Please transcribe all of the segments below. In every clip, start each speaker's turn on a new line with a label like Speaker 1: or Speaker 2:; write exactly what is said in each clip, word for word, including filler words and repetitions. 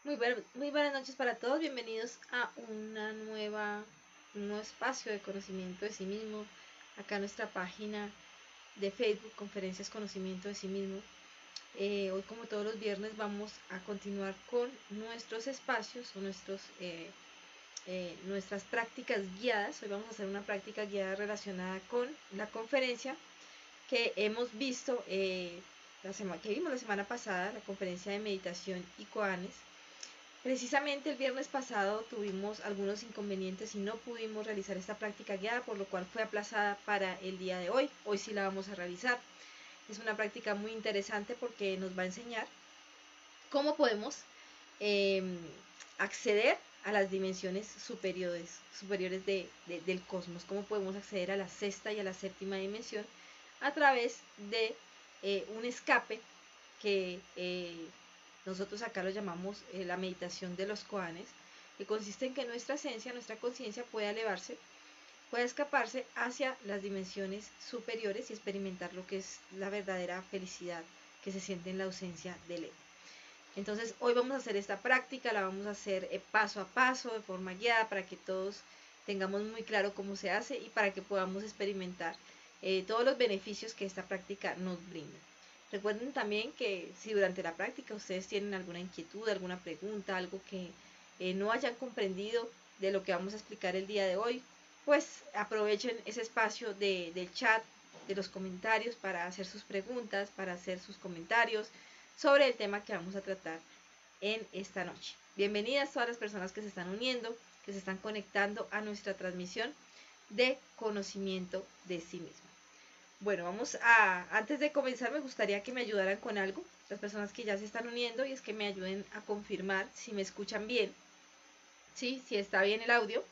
Speaker 1: Muy, buen- muy buenas noches para todos, bienvenidos a una nueva, un nuevo espacio de conocimiento de sí mismo, acá en nuestra página de Facebook, Conferencias Conocimiento de sí mismo. Eh, hoy, como todos los viernes, vamos a continuar con nuestros espacios o nuestros, eh, eh, nuestras prácticas guiadas. Hoy vamos a hacer una práctica guiada relacionada con la conferencia que hemos visto, eh, la semana que vimos la semana pasada, la conferencia de meditación y koanes. Precisamente el viernes pasado tuvimos algunos inconvenientes y no pudimos realizar esta práctica guiada, por lo cual fue aplazada para el día de hoy. Hoy sí la vamos a realizar. Es una práctica muy interesante porque nos va a enseñar cómo podemos eh, acceder a las dimensiones superiores, superiores de, de, del cosmos, cómo podemos acceder a la sexta y a la séptima dimensión a través de eh, un escape que eh, nosotros acá lo llamamos eh, la meditación de los koanes, que consiste en que nuestra esencia, nuestra conciencia pueda elevarse, pueda escaparse hacia las dimensiones superiores y experimentar lo que es la verdadera felicidad que se siente en la ausencia del ego. Entonces hoy vamos a hacer esta práctica, la vamos a hacer eh, paso a paso, de forma guiada, para que todos tengamos muy claro cómo se hace y para que podamos experimentar eh, todos los beneficios que esta práctica nos brinda. Recuerden también que si durante la práctica ustedes tienen alguna inquietud, alguna pregunta, algo que eh, no hayan comprendido de lo que vamos a explicar el día de hoy, pues aprovechen ese espacio de, del chat, de los comentarios para hacer sus preguntas, para hacer sus comentarios sobre el tema que vamos a tratar en esta noche. Bienvenidas todas las personas que se están uniendo, que se están conectando a nuestra transmisión de conocimiento de sí mismo. Bueno, vamos a, antes de comenzar me gustaría que me ayudaran con algo, las personas que ya se están uniendo, y es que me ayuden a confirmar si me escuchan bien, ¿sí? Si está bien el audio,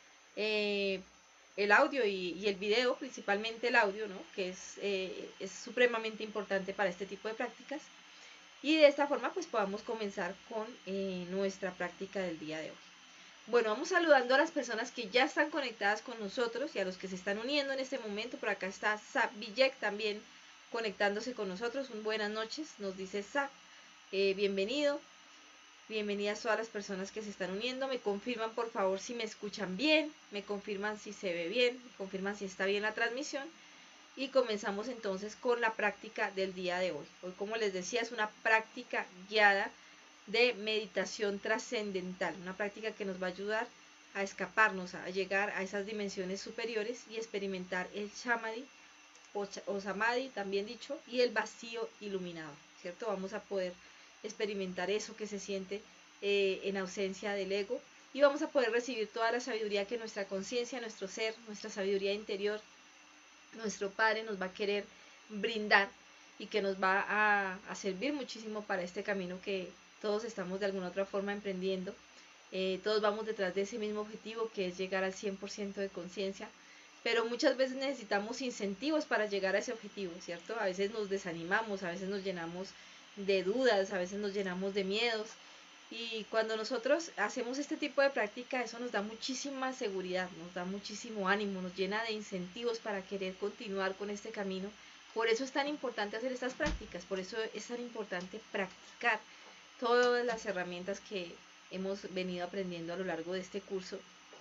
Speaker 1: eh, el audio y, y, el video, principalmente el audio, ¿no? Que es, eh, es supremamente importante para este tipo de prácticas. Y de esta forma pues podamos comenzar con eh, nuestra práctica del día de hoy. Bueno, vamos saludando a las personas que ya están conectadas con nosotros y a los que se están uniendo en este momento. Por acá está Sa Villek también conectándose con nosotros. Un buenas noches, nos dice Sa. Eh, bienvenido. Bienvenidas todas las personas que se están uniendo. Me confirman por favor si me escuchan bien, me confirman si se ve bien, me confirman si está bien la transmisión. Y comenzamos entonces con la práctica del día de hoy. Hoy, como les decía, es una práctica guiada de meditación trascendental, una práctica que nos va a ayudar a escaparnos, a llegar a esas dimensiones superiores y experimentar el samadhi o, o samadhi, también dicho, y el vacío iluminado, ¿cierto? Vamos a poder experimentar eso que se siente eh, en ausencia del ego, y vamos a poder recibir toda la sabiduría que nuestra conciencia, nuestro ser, nuestra sabiduría interior, nuestro Padre nos va a querer brindar y que nos va a, a servir muchísimo para este camino que todos estamos de alguna otra forma emprendiendo. Eh, todos vamos detrás de ese mismo objetivo, que es llegar al cien por ciento de conciencia, pero muchas veces necesitamos incentivos para llegar a ese objetivo, ¿cierto? A veces nos desanimamos, a veces nos llenamos de dudas, a veces nos llenamos de miedos, y cuando nosotros hacemos este tipo de práctica, eso nos da muchísima seguridad, nos da muchísimo ánimo, nos llena de incentivos para querer continuar con este camino. Por eso es tan importante hacer estas prácticas, por eso es tan importante practicar todas las herramientas que hemos venido aprendiendo a lo largo de este curso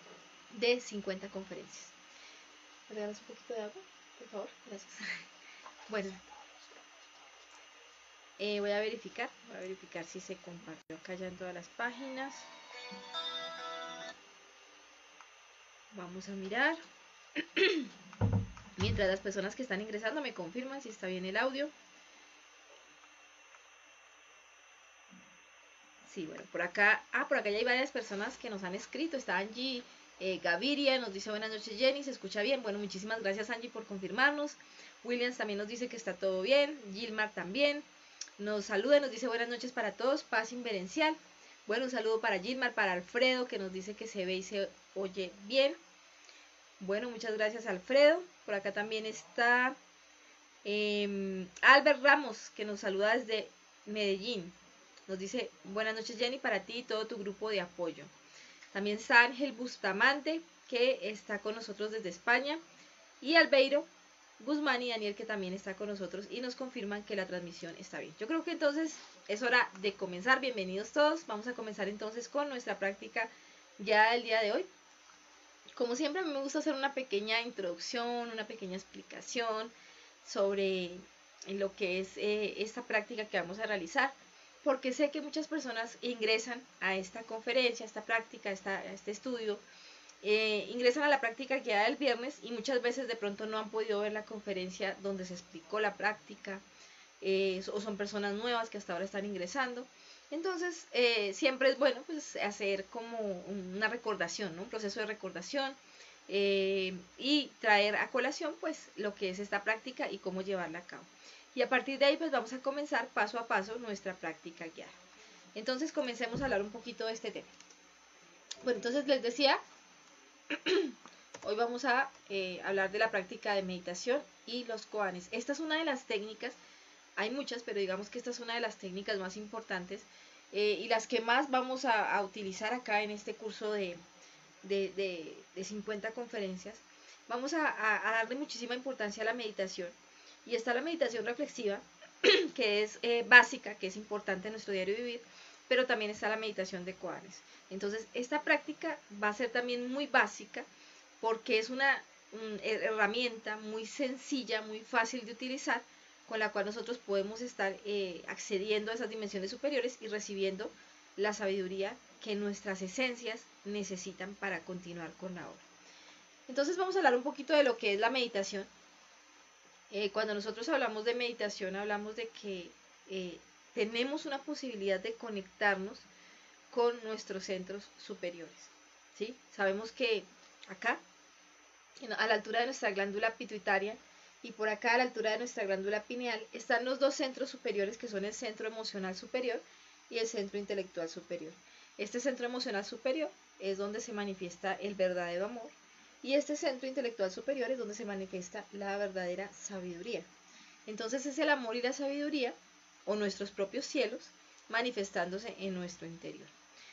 Speaker 1: de cincuenta conferencias. ¿Me regalas un poquito de agua, por favor? Gracias. Bueno, eh, voy a verificar, voy a verificar si se compartió acá ya en todas las páginas. Vamos a mirar. Mientras las personas que están ingresando me confirman si está bien el audio. Sí, bueno, por acá, ah, por acá ya hay varias personas que nos han escrito. Está Angie eh, Gaviria, nos dice buenas noches Jenny, se escucha bien. Bueno, muchísimas gracias Angie por confirmarnos. Williams también nos dice que está todo bien. Gilmar también nos saluda, nos dice buenas noches para todos, paz inverencial. Bueno, un saludo para Gilmar, para Alfredo, que nos dice que se ve y se oye bien. Bueno, muchas gracias Alfredo. Por acá también está eh, Albert Ramos, que nos saluda desde Medellín. Nos dice, buenas noches Jenny, para ti y todo tu grupo de apoyo. También está Ángel Bustamante, que está con nosotros desde España. Y Albeiro Guzmán y Daniel, que también está con nosotros y nos confirman que la transmisión está bien. Yo creo que entonces es hora de comenzar. Bienvenidos todos. Vamos a comenzar entonces con nuestra práctica ya del día de hoy. Como siempre, a mí me gusta hacer una pequeña introducción, una pequeña explicación sobre lo que es eh, esta práctica que vamos a realizar, porque sé que muchas personas ingresan a esta conferencia, a esta práctica, a, esta, a este estudio, eh, ingresan a la práctica guiada del viernes y muchas veces de pronto no han podido ver la conferencia donde se explicó la práctica, eh, o son personas nuevas que hasta ahora están ingresando. Entonces, eh, siempre es bueno pues hacer como una recordación, ¿no? Un proceso de recordación, eh, y traer a colación pues lo que es esta práctica y cómo llevarla a cabo. Y a partir de ahí pues vamos a comenzar paso a paso nuestra práctica guiada. Entonces comencemos a hablar un poquito de este tema. Bueno, entonces les decía, hoy vamos a eh, hablar de la práctica de meditación y los koanes. Esta es una de las técnicas, hay muchas, pero digamos que esta es una de las técnicas más importantes eh, y las que más vamos a, a utilizar acá en este curso de, de, de, de cincuenta conferencias. Vamos a, a, a darle muchísima importancia a la meditación. Y está la meditación reflexiva, que es eh, básica, que es importante en nuestro diario vivir, pero también está la meditación de koanes. Entonces, esta práctica va a ser también muy básica, porque es una um, herramienta muy sencilla, muy fácil de utilizar, con la cual nosotros podemos estar eh, accediendo a esas dimensiones superiores y recibiendo la sabiduría que nuestras esencias necesitan para continuar con la obra. Entonces vamos a hablar un poquito de lo que es la meditación. Eh, cuando nosotros hablamos de meditación, hablamos de que eh, tenemos una posibilidad de conectarnos con nuestros centros superiores, ¿sí? Sabemos que acá, a la altura de nuestra glándula pituitaria y por acá a la altura de nuestra glándula pineal, están los dos centros superiores, que son el centro emocional superior y el centro intelectual superior. Este centro emocional superior es donde se manifiesta el verdadero amor, y este centro intelectual superior es donde se manifiesta la verdadera sabiduría. Entonces es el amor y la sabiduría, o nuestros propios cielos, manifestándose en nuestro interior.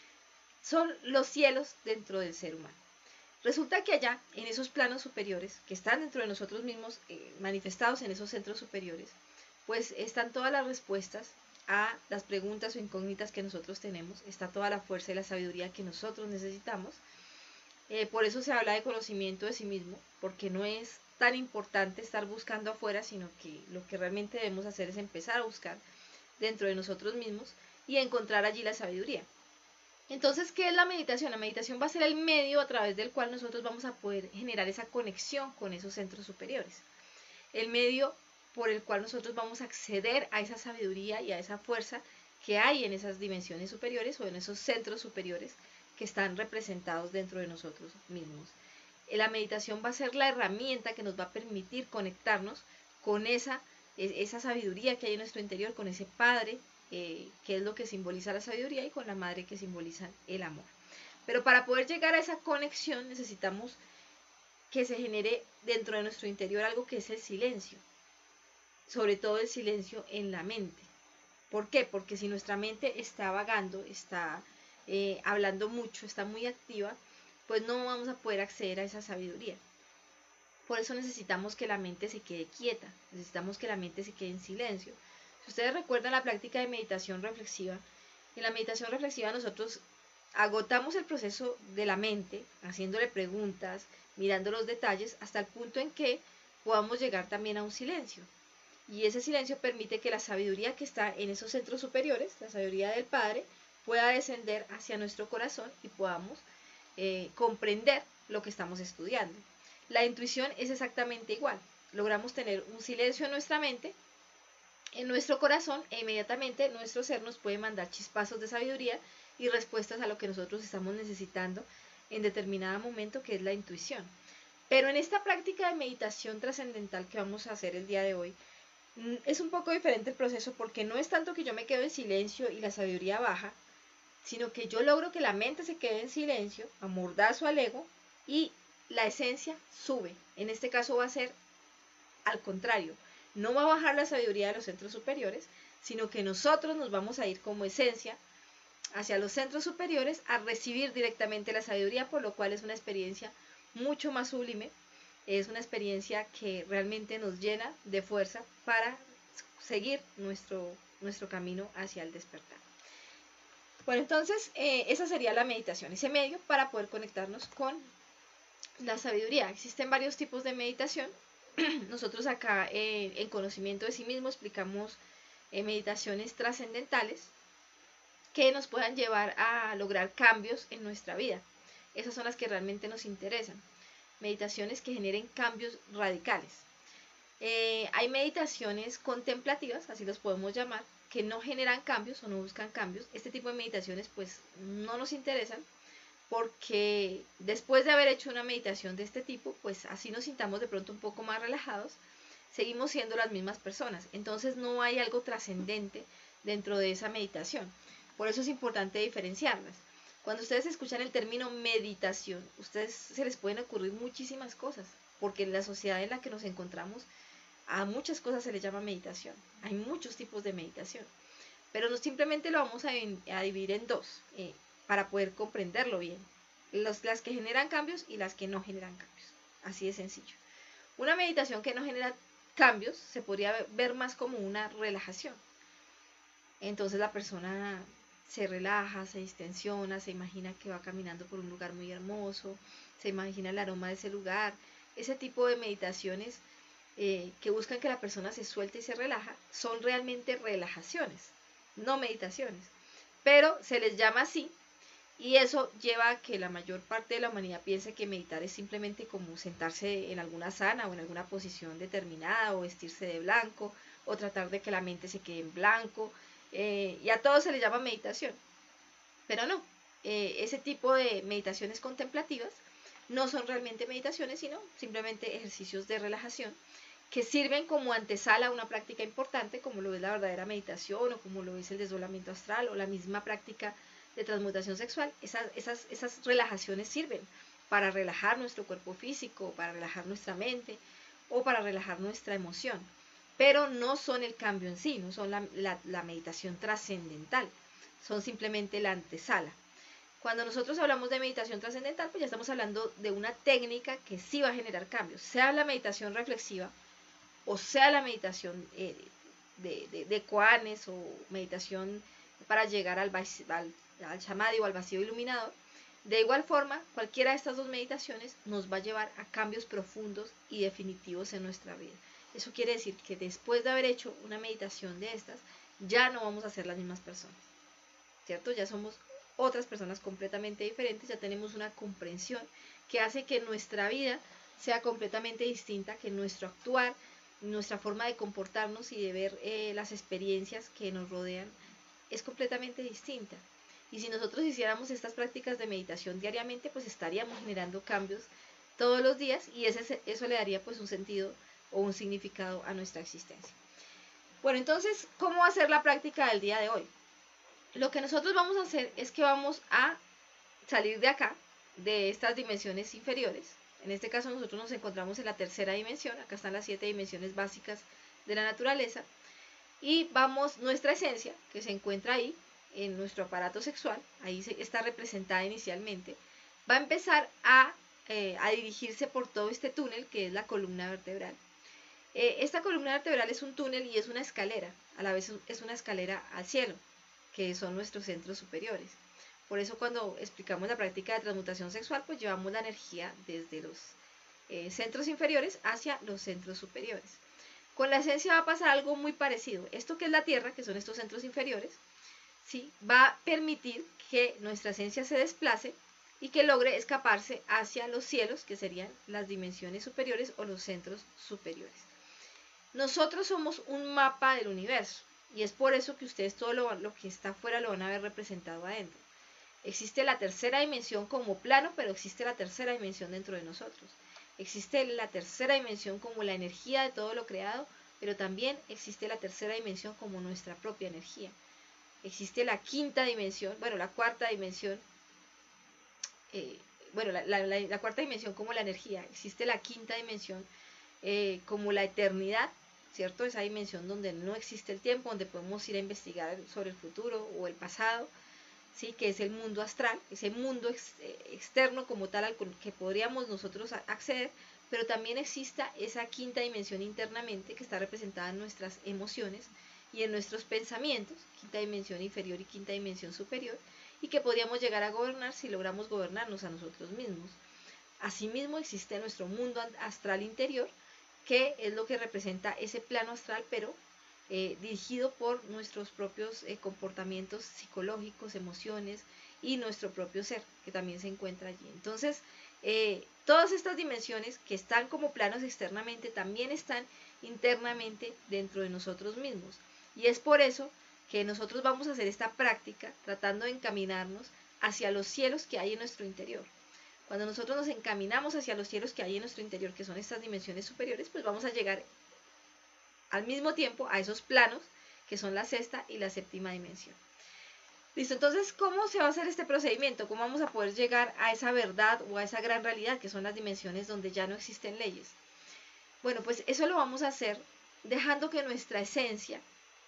Speaker 1: Son los cielos dentro del ser humano. Resulta que allá, en esos planos superiores, que están dentro de nosotros mismos, eh, manifestados en esos centros superiores, pues están todas las respuestas a las preguntas o incógnitas que nosotros tenemos, está toda la fuerza y la sabiduría que nosotros necesitamos. Eh, por eso se habla de conocimiento de sí mismo, porque no es tan importante estar buscando afuera, sino que lo que realmente debemos hacer es empezar a buscar dentro de nosotros mismos y encontrar allí la sabiduría. Entonces, ¿qué es la meditación? La meditación va a ser el medio a través del cual nosotros vamos a poder generar esa conexión con esos centros superiores. El medio por el cual nosotros vamos a acceder a esa sabiduría y a esa fuerza que hay en esas dimensiones superiores o en esos centros superiores que están representados dentro de nosotros mismos. La meditación va a ser la herramienta que nos va a permitir conectarnos con esa, esa sabiduría que hay en nuestro interior, con ese Padre, eh, que es lo que simboliza la sabiduría, y con la Madre, que simboliza el amor. Pero para poder llegar a esa conexión necesitamos que se genere dentro de nuestro interior algo que es el silencio, sobre todo el silencio en la mente. ¿Por qué? Porque si nuestra mente está vagando, está eh, hablando mucho, está muy activa, pues no vamos a poder acceder a esa sabiduría. Por eso necesitamos que la mente se quede quieta, necesitamos que la mente se quede en silencio. Si ustedes recuerdan la práctica de meditación reflexiva, en la meditación reflexiva nosotros agotamos el proceso de la mente, haciéndole preguntas, mirando los detalles, hasta el punto en que podamos llegar también a un silencio. Y ese silencio permite que la sabiduría que está en esos centros superiores, la sabiduría del Padre, pueda descender hacia nuestro corazón y podamos eh, comprender lo que estamos estudiando. La intuición es exactamente igual. Logramos tener un silencio en nuestra mente, en nuestro corazón, e inmediatamente nuestro ser nos puede mandar chispazos de sabiduría y respuestas a lo que nosotros estamos necesitando en determinado momento, que es la intuición. Pero en esta práctica de meditación trascendental que vamos a hacer el día de hoy, es un poco diferente el proceso, porque no es tanto que yo me quedo en silencio y la sabiduría baja, sino que yo logro que la mente se quede en silencio, amordazo al ego, y la esencia sube. En este caso va a ser al contrario, no va a bajar la sabiduría de los centros superiores, sino que nosotros nos vamos a ir como esencia hacia los centros superiores a recibir directamente la sabiduría, por lo cual es una experiencia mucho más sublime. Es una experiencia que realmente nos llena de fuerza para seguir nuestro nuestro camino hacia el despertar. Bueno, entonces eh, esa sería la meditación, ese medio para poder conectarnos con la sabiduría. Existen varios tipos de meditación. Nosotros acá eh, en Conocimiento de Sí Mismo explicamos eh, meditaciones trascendentales que nos puedan llevar a lograr cambios en nuestra vida. Esas son las que realmente nos interesan. Meditaciones que generen cambios radicales. Eh, hay meditaciones contemplativas, así los podemos llamar, que no generan cambios o no buscan cambios. Este tipo de meditaciones pues no nos interesan, porque después de haber hecho una meditación de este tipo, pues así nos sintamos de pronto un poco más relajados, seguimos siendo las mismas personas. Entonces no hay algo trascendente dentro de esa meditación. Por eso es importante diferenciarlas. Cuando ustedes escuchan el término meditación, ustedes se les pueden ocurrir muchísimas cosas, porque en la sociedad en la que nos encontramos, a muchas cosas se les llama meditación. Hay muchos tipos de meditación, pero no simplemente lo vamos a, a dividir en dos, eh, para poder comprenderlo bien. Los, las que generan cambios y las que no generan cambios. Así de sencillo. Una meditación que no genera cambios se podría ver más como una relajación. Entonces la persona se relaja, se distensiona, se imagina que va caminando por un lugar muy hermoso, se imagina el aroma de ese lugar. Ese tipo de meditaciones eh, que buscan que la persona se suelte y se relaja son realmente relajaciones, no meditaciones. Pero se les llama así, y eso lleva a que la mayor parte de la humanidad piense que meditar es simplemente como sentarse en alguna sana o en alguna posición determinada, o vestirse de blanco, o tratar de que la mente se quede en blanco, eh, y a todo se le llama meditación. Pero no, eh, ese tipo de meditaciones contemplativas no son realmente meditaciones, sino simplemente ejercicios de relajación que sirven como antesala a una práctica importante, como lo es la verdadera meditación, o como lo es el desdoblamiento astral, o la misma práctica de transmutación sexual. Esas, esas, esas relajaciones sirven para relajar nuestro cuerpo físico, para relajar nuestra mente, o para relajar nuestra emoción, pero no son el cambio en sí, no son la, la, la meditación trascendental, son simplemente la antesala. Cuando nosotros hablamos de meditación trascendental, pues ya estamos hablando de una técnica que sí va a generar cambios, sea la meditación reflexiva, o sea la meditación eh, de, de, de koanes, o meditación para llegar al, al, al samadhi o al vacío iluminador. De igual forma, cualquiera de estas dos meditaciones nos va a llevar a cambios profundos y definitivos en nuestra vida. Eso quiere decir que después de haber hecho una meditación de estas, ya no vamos a ser las mismas personas, ¿cierto? Ya somos otras personas completamente diferentes, ya tenemos una comprensión que hace que nuestra vida sea completamente distinta, que nuestro actuar, nuestra forma de comportarnos y de ver eh, las experiencias que nos rodean es completamente distinta. Y si nosotros hiciéramos estas prácticas de meditación diariamente, pues estaríamos generando cambios todos los días, y ese, eso le daría pues un sentido o un significado a nuestra existencia. Bueno, entonces, ¿cómo va a ser la práctica del día de hoy? Lo que nosotros vamos a hacer es que vamos a salir de acá, de estas dimensiones inferiores. En este caso nosotros nos encontramos en la tercera dimensión, acá están las siete dimensiones básicas de la naturaleza, y vamos, nuestra esencia, que se encuentra ahí, en nuestro aparato sexual, ahí está representada inicialmente, va a empezar a, eh, a dirigirse por todo este túnel que es la columna vertebral. Eh, esta columna vertebral es un túnel y es una escalera, a la vez es una escalera al cielo, que son nuestros centros superiores. Por eso cuando explicamos la práctica de transmutación sexual, pues llevamos la energía desde los eh, centros inferiores hacia los centros superiores. Con la esencia va a pasar algo muy parecido. Esto que es la tierra, que son estos centros inferiores, ¿sí?, va a permitir que nuestra esencia se desplace y que logre escaparse hacia los cielos, que serían las dimensiones superiores o los centros superiores. Nosotros somos un mapa del universo, y es por eso que ustedes todo lo, lo que está afuera lo van a ver representado adentro. Existe la tercera dimensión como plano, pero existe la tercera dimensión dentro de nosotros. Existe la tercera dimensión como la energía de todo lo creado, pero también existe la tercera dimensión como nuestra propia energía. Existe la quinta dimensión, bueno, la cuarta dimensión, eh, bueno, la, la, la, la cuarta dimensión como la energía. Existe la quinta dimensión eh, como la eternidad, ¿cierto? Esa dimensión donde no existe el tiempo, donde podemos ir a investigar sobre el futuro o el pasado, ¿sí?, que es el mundo astral, ese mundo ex, externo como tal al que podríamos nosotros acceder, pero también exista esa quinta dimensión internamente que está representada en nuestras emociones, y en nuestros pensamientos, quinta dimensión inferior y quinta dimensión superior, y que podríamos llegar a gobernar si logramos gobernarnos a nosotros mismos. Asimismo existe nuestro mundo astral interior, que es lo que representa ese plano astral, pero eh, dirigido por nuestros propios eh, comportamientos psicológicos, emociones y nuestro propio ser, que también se encuentra allí. Entonces, eh, todas estas dimensiones que están como planos externamente, también están internamente dentro de nosotros mismos. Y es por eso que nosotros vamos a hacer esta práctica tratando de encaminarnos hacia los cielos que hay en nuestro interior. Cuando nosotros nos encaminamos hacia los cielos que hay en nuestro interior, que son estas dimensiones superiores, pues vamos a llegar al mismo tiempo a esos planos que son la sexta y la séptima dimensión. Listo, entonces, ¿cómo se va a hacer este procedimiento? ¿Cómo vamos a poder llegar a esa verdad o a esa gran realidad que son las dimensiones donde ya no existen leyes? Bueno, pues eso lo vamos a hacer dejando que nuestra esencia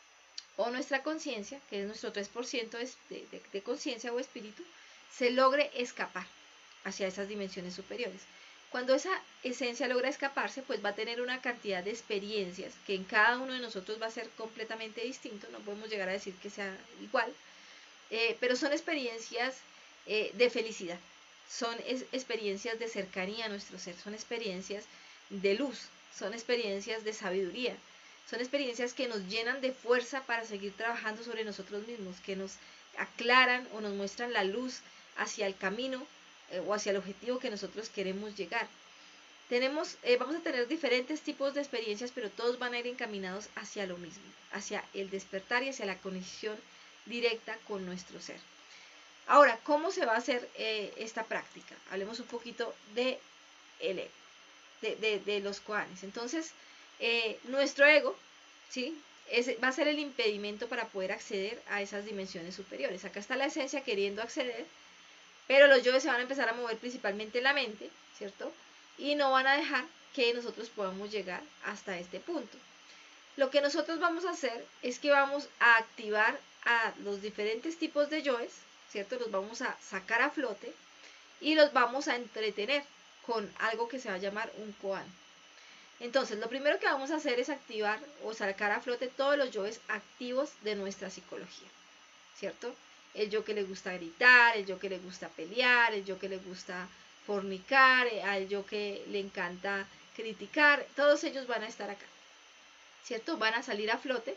Speaker 1: o nuestra conciencia, que es nuestro tres por ciento de, de, de conciencia o espíritu, se logre escapar hacia esas dimensiones superiores. Cuando esa esencia logra escaparse, pues va a tener una cantidad de experiencias que en cada uno de nosotros va a ser completamente distinto, no podemos llegar a decir que sea igual, eh, pero son experiencias eh, de felicidad, son es, experiencias de cercanía a nuestro ser, son experiencias de luz, son experiencias de sabiduría, son experiencias que nos llenan de fuerza para seguir trabajando sobre nosotros mismos, que nos aclaran o nos muestran la luz hacia el camino o hacia el objetivo que nosotros queremos llegar. Tenemos, eh, vamos a tener diferentes tipos de experiencias, pero todos van a ir encaminados hacia lo mismo, hacia el despertar y hacia la conexión directa con nuestro ser. Ahora, ¿cómo se va a hacer eh, esta práctica? Hablemos un poquito de el ego, de, de, de los koanes. Entonces, eh, nuestro ego, ¿sí? Ese va a ser el impedimento para poder acceder a esas dimensiones superiores. Acá está la esencia queriendo acceder, pero los yoes se van a empezar a mover principalmente en la mente, ¿cierto? Y no van a dejar que nosotros podamos llegar hasta este punto. Lo que nosotros vamos a hacer es que vamos a activar a los diferentes tipos de yoes, ¿cierto? Los vamos a sacar a flote y los vamos a entretener con algo que se va a llamar un koan. Entonces, lo primero que vamos a hacer es activar o sacar a flote todos los yoes activos de nuestra psicología, ¿cierto? El yo que le gusta gritar, el yo que le gusta pelear, el yo que le gusta fornicar, el yo que le encanta criticar, todos ellos van a estar acá, ¿cierto? Van a salir a flote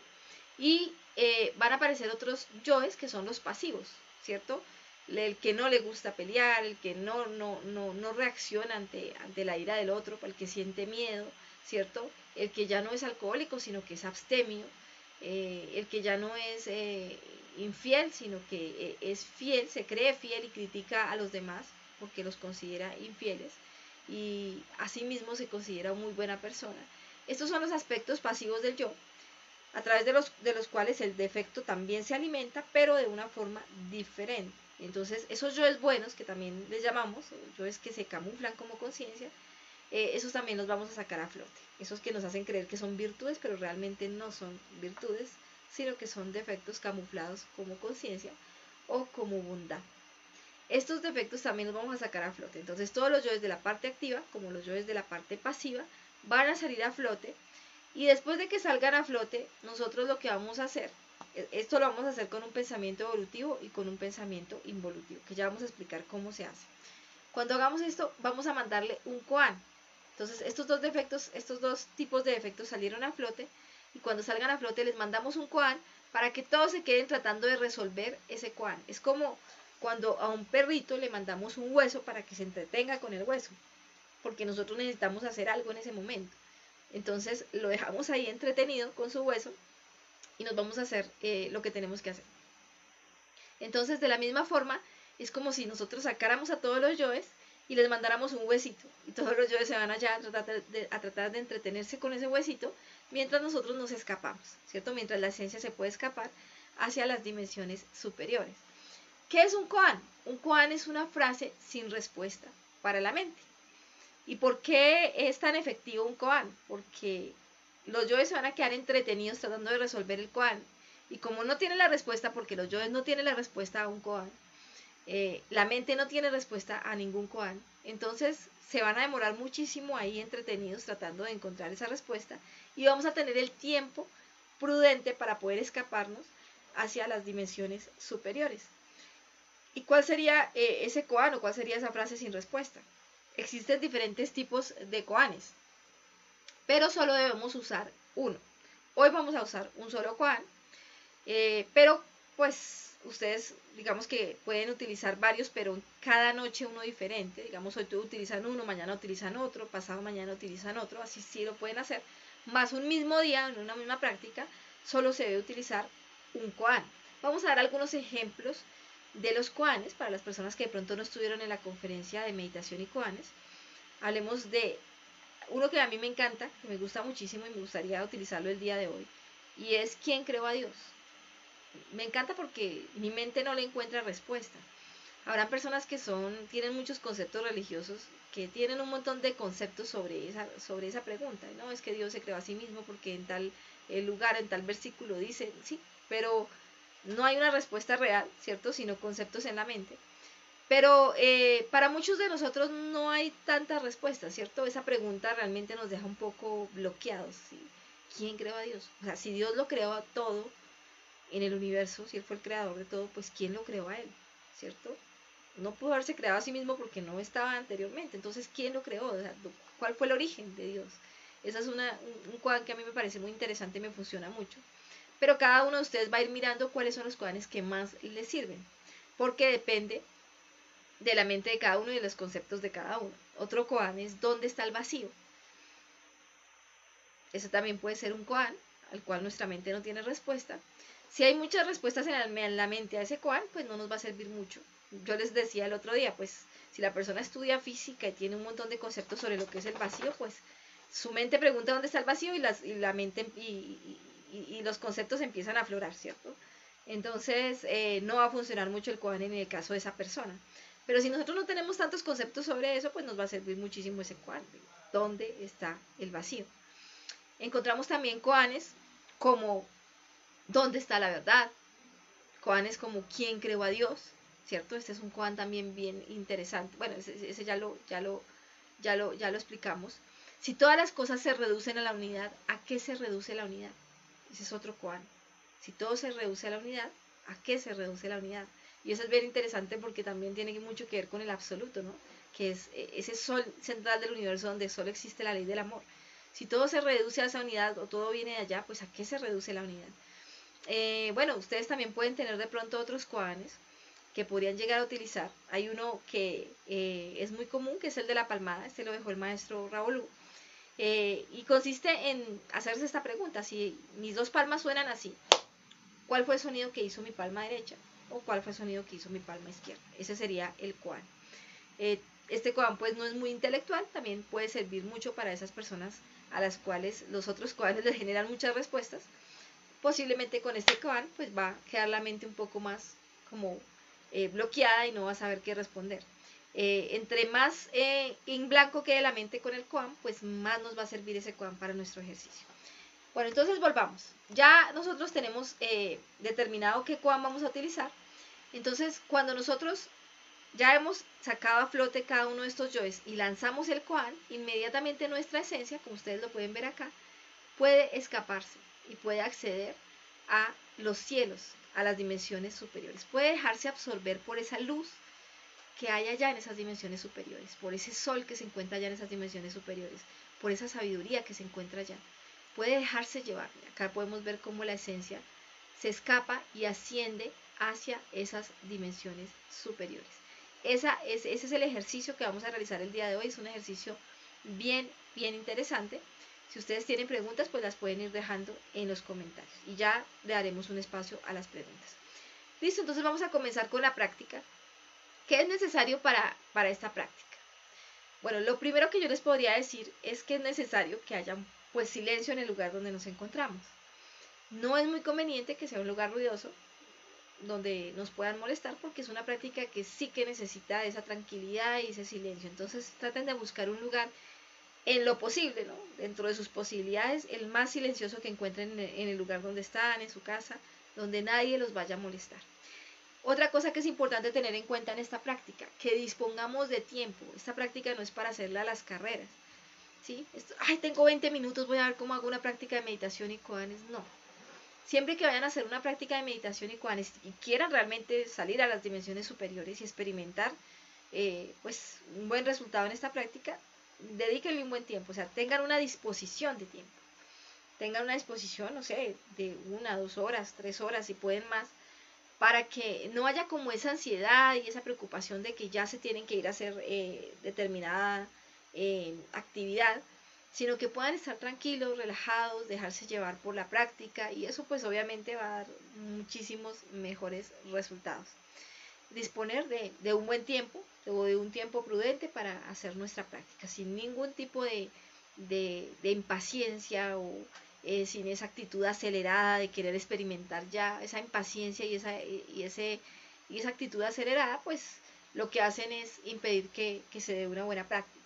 Speaker 1: y eh, van a aparecer otros yoes que son los pasivos, ¿cierto? El que no le gusta pelear, el que no, no, no, no reacciona ante, ante la ira del otro, el que siente miedo, ¿cierto? El que ya no es alcohólico, sino que es abstemio, eh, el que ya no es eh, infiel, sino que eh, es fiel, se cree fiel y critica a los demás porque los considera infieles y asimismo se considera muy buena persona. Estos son los aspectos pasivos del yo, a través de los, de los cuales el defecto también se alimenta, pero de una forma diferente. Entonces, esos yoes buenos, que también les llamamos, yoes que se camuflan como conciencia, eh, esos también los vamos a sacar a flote. Esos que nos hacen creer que son virtudes, pero realmente no son virtudes, sino que son defectos camuflados como conciencia o como bondad. Estos defectos también los vamos a sacar a flote. Entonces, todos los yoes de la parte activa, como los yoes de la parte pasiva, van a salir a flote. Y después de que salgan a flote, nosotros lo que vamos a hacer, esto lo vamos a hacer con un pensamiento evolutivo y con un pensamiento involutivo, que ya vamos a explicar cómo se hace. Cuando hagamos esto, vamos a mandarle un koan. Entonces, estos dos defectos, estos dos tipos de defectos salieron a flote, y cuando salgan a flote les mandamos un koan para que todos se queden tratando de resolver ese koan. Es como cuando a un perrito le mandamos un hueso para que se entretenga con el hueso, porque nosotros necesitamos hacer algo en ese momento. Entonces lo dejamos ahí entretenido con su hueso y nos vamos a hacer eh, lo que tenemos que hacer. Entonces, de la misma forma, es como si nosotros sacáramos a todos los yoes y les mandáramos un huesito. Y todos los yoes se van allá a tratar de, a tratar de entretenerse con ese huesito mientras nosotros nos escapamos, ¿cierto? Mientras la esencia se puede escapar hacia las dimensiones superiores. ¿Qué es un koan? Un koan es una frase sin respuesta para la mente. ¿Y por qué es tan efectivo un koan? Porque los yoes se van a quedar entretenidos tratando de resolver el koan. Y como no tienen la respuesta, porque los yoes no tienen la respuesta a un koan, eh, la mente no tiene respuesta a ningún koan, entonces se van a demorar muchísimo ahí entretenidos tratando de encontrar esa respuesta y vamos a tener el tiempo prudente para poder escaparnos hacia las dimensiones superiores. ¿Y cuál sería eh, ese koan o cuál sería esa frase sin respuesta? Existen diferentes tipos de koanes, pero solo debemos usar uno. Hoy vamos a usar un solo koan, eh, pero pues ustedes digamos que pueden utilizar varios, pero cada noche uno diferente. Digamos, hoy utilizan uno, mañana utilizan otro, pasado mañana utilizan otro, así sí lo pueden hacer. Más un mismo día, en una misma práctica, solo se debe utilizar un koan. Vamos a dar algunos ejemplos de los koanes para las personas que de pronto no estuvieron en la conferencia de meditación y koanes. Hablemos de uno que a mí me encanta, que me gusta muchísimo y me gustaría utilizarlo el día de hoy, y es ¿quién creó a Dios? Me encanta porque mi mente no le encuentra respuesta. Habrá personas que son, tienen muchos conceptos religiosos, que tienen un montón de conceptos sobre esa, sobre esa pregunta. No, es que Dios se creó a sí mismo porque en tal lugar, en tal versículo dice, sí, pero no hay una respuesta real, ¿cierto? Sino conceptos en la mente. Pero eh, para muchos de nosotros no hay tantas respuestas, ¿cierto? Esa pregunta realmente nos deja un poco bloqueados, ¿sí? ¿Quién creó a Dios? O sea, si Dios lo creó a todo en el universo, si Él fue el creador de todo, pues ¿quién lo creó a Él? ¿Cierto? No pudo haberse creado a sí mismo porque no estaba anteriormente. Entonces, ¿quién lo creó? O sea, ¿cuál fue el origen de Dios? Esa es una, un, un koan que a mí me parece muy interesante y me funciona mucho. Pero cada uno de ustedes va a ir mirando cuáles son los koanes que más les sirven, porque depende de la mente de cada uno y de los conceptos de cada uno. Otro koan es ¿dónde está el vacío? Eso también puede ser un koan al cual nuestra mente no tiene respuesta. Si hay muchas respuestas en la mente a ese koan, pues no nos va a servir mucho. Yo les decía el otro día, pues si la persona estudia física y tiene un montón de conceptos sobre lo que es el vacío, pues su mente pregunta dónde está el vacío y, las, y la mente y, y, y, y los conceptos empiezan a aflorar, ¿cierto? Entonces eh, no va a funcionar mucho el koan en el caso de esa persona. Pero si nosotros no tenemos tantos conceptos sobre eso, pues nos va a servir muchísimo ese koan. ¿Dónde está el vacío? Encontramos también koanes como ¿dónde está la verdad? Koanes como ¿quién creó a Dios? ¿Cierto? Este es un koan también bien interesante. Bueno, ese, ese ya, lo, ya, lo, ya, lo, ya lo explicamos. Si todas las cosas se reducen a la unidad, ¿a qué se reduce la unidad? Ese es otro koan. Si todo se reduce a la unidad, ¿a qué se reduce la unidad? Y eso es bien interesante porque también tiene mucho que ver con el absoluto, ¿no? Que es ese sol central del universo donde solo existe la ley del amor. Si todo se reduce a esa unidad o todo viene de allá, pues ¿a qué se reduce la unidad? Eh, bueno, ustedes también pueden tener de pronto otros koanes que podrían llegar a utilizar. Hay uno que eh, es muy común, que es el de la palmada. Este lo dejó el maestro Ravolú. Eh, y consiste en hacerse esta pregunta: si mis dos palmas suenan así, ¿cuál fue el sonido que hizo mi palma derecha? ¿O cuál fue el sonido que hizo mi palma izquierda? Ese sería el koan. Eh, este koan pues no es muy intelectual, también puede servir mucho para esas personas a las cuales los otros koanes les generan muchas respuestas. Posiblemente con este koan pues va a quedar la mente un poco más como eh, bloqueada y no va a saber qué responder. Eh, entre más eh, en blanco quede la mente con el koan, pues más nos va a servir ese koan para nuestro ejercicio. Bueno, entonces volvamos. Ya nosotros tenemos eh, determinado qué koan vamos a utilizar. Entonces, cuando nosotros ya hemos sacado a flote cada uno de estos yoes y lanzamos el koan, inmediatamente nuestra esencia, como ustedes lo pueden ver acá, puede escaparse y puede acceder a los cielos, a las dimensiones superiores. Puede dejarse absorber por esa luz que hay allá en esas dimensiones superiores, por ese sol que se encuentra allá en esas dimensiones superiores, por esa sabiduría que se encuentra allá. Puede dejarse llevar. Acá podemos ver cómo la esencia se escapa y asciende hacia esas dimensiones superiores. Esa es, ese es el ejercicio que vamos a realizar el día de hoy. Es un ejercicio bien, bien interesante. Si ustedes tienen preguntas, pues las pueden ir dejando en los comentarios y ya le daremos un espacio a las preguntas. Listo, entonces vamos a comenzar con la práctica. ¿Qué es necesario para, para esta práctica? Bueno, lo primero que yo les podría decir es que es necesario que haya pues silencio en el lugar donde nos encontramos. No es muy conveniente que sea un lugar ruidoso donde nos puedan molestar, porque es una práctica que sí que necesita esa tranquilidad y ese silencio. Entonces traten de buscar un lugar en lo posible, ¿no? Dentro de sus posibilidades, el más silencioso que encuentren en el lugar donde están, en su casa, donde nadie los vaya a molestar. Otra cosa que es importante tener en cuenta en esta práctica, que dispongamos de tiempo. Esta práctica no es para hacerla a las carreras, ¿sí? Esto, ay, tengo veinte minutos, voy a ver cómo hago una práctica de meditación y koanes. No. Siempre que vayan a hacer una práctica de meditación y, cuando, y quieran realmente salir a las dimensiones superiores y experimentar eh, pues un buen resultado en esta práctica, dedíquenle un buen tiempo, o sea, tengan una disposición de tiempo, tengan una disposición, no sé, de una, dos horas, tres horas, si pueden más, para que no haya como esa ansiedad y esa preocupación de que ya se tienen que ir a hacer eh, determinada eh, actividad, sino que puedan estar tranquilos, relajados, dejarse llevar por la práctica, y eso pues obviamente va a dar muchísimos mejores resultados. Disponer de, de un buen tiempo o de un tiempo prudente para hacer nuestra práctica, sin ningún tipo de, de, de impaciencia o eh, sin esa actitud acelerada de querer experimentar ya, esa impaciencia y esa, y ese, y esa actitud acelerada, pues lo que hacen es impedir que, que se dé una buena práctica.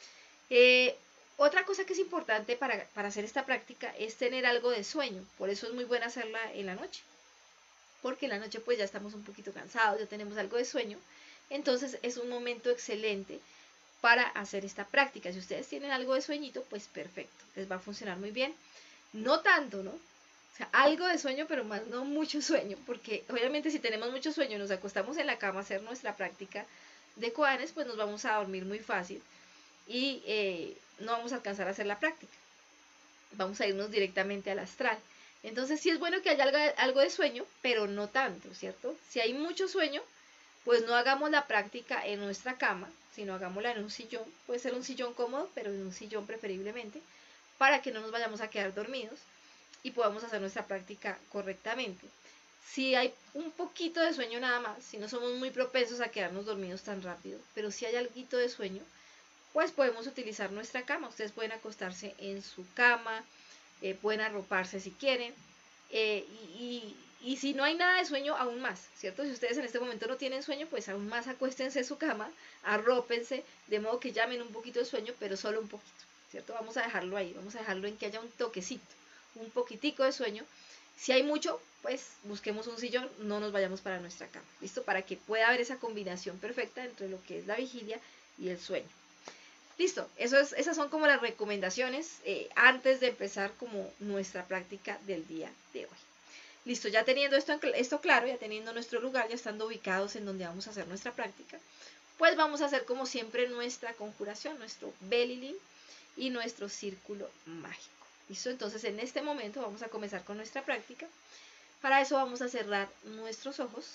Speaker 1: Eh, otra cosa que es importante para, para hacer esta práctica es tener algo de sueño, por eso es muy buena hacerla en la noche, porque en la noche pues ya estamos un poquito cansados, ya tenemos algo de sueño, entonces es un momento excelente para hacer esta práctica. Si ustedes tienen algo de sueñito, pues perfecto, les va a funcionar muy bien. No tanto, ¿no? O sea, algo de sueño, pero más no mucho sueño, porque obviamente si tenemos mucho sueño, nos acostamos en la cama a hacer nuestra práctica de koanes, pues nos vamos a dormir muy fácil y eh, no vamos a alcanzar a hacer la práctica. Vamos a irnos directamente al astral. Entonces sí es bueno que haya algo, algo de sueño, pero no tanto, ¿cierto? Si hay mucho sueño, pues no hagamos la práctica en nuestra cama, sino hagámosla en un sillón. Puede ser un sillón cómodo, pero en un sillón preferiblemente, para que no nos vayamos a quedar dormidos y podamos hacer nuestra práctica correctamente. Si hay un poquito de sueño nada más, si no somos muy propensos a quedarnos dormidos tan rápido, pero si hay algo de sueño, pues podemos utilizar nuestra cama. Ustedes pueden acostarse en su cama, eh, pueden arroparse si quieren, eh, y, y, y si no hay nada de sueño, aún más, ¿cierto? Si ustedes en este momento no tienen sueño, pues aún más acuéstense en su cama, arrópense, de modo que llamen un poquito de sueño, pero solo un poquito, ¿cierto? Vamos a dejarlo ahí, vamos a dejarlo en que haya un toquecito, un poquitico de sueño. Si hay mucho, pues busquemos un sillón, no nos vayamos para nuestra cama, ¿listo? Para que pueda haber esa combinación perfecta entre lo que es la vigilia y el sueño. Listo, eso es, esas son como las recomendaciones eh, antes de empezar como nuestra práctica del día de hoy. Listo, ya teniendo esto, esto claro, ya teniendo nuestro lugar, ya estando ubicados en donde vamos a hacer nuestra práctica, pues vamos a hacer como siempre nuestra conjuración, nuestro Belilín y nuestro círculo mágico. ¿Listo? Entonces en este momento vamos a comenzar con nuestra práctica. Para eso vamos a cerrar nuestros ojos.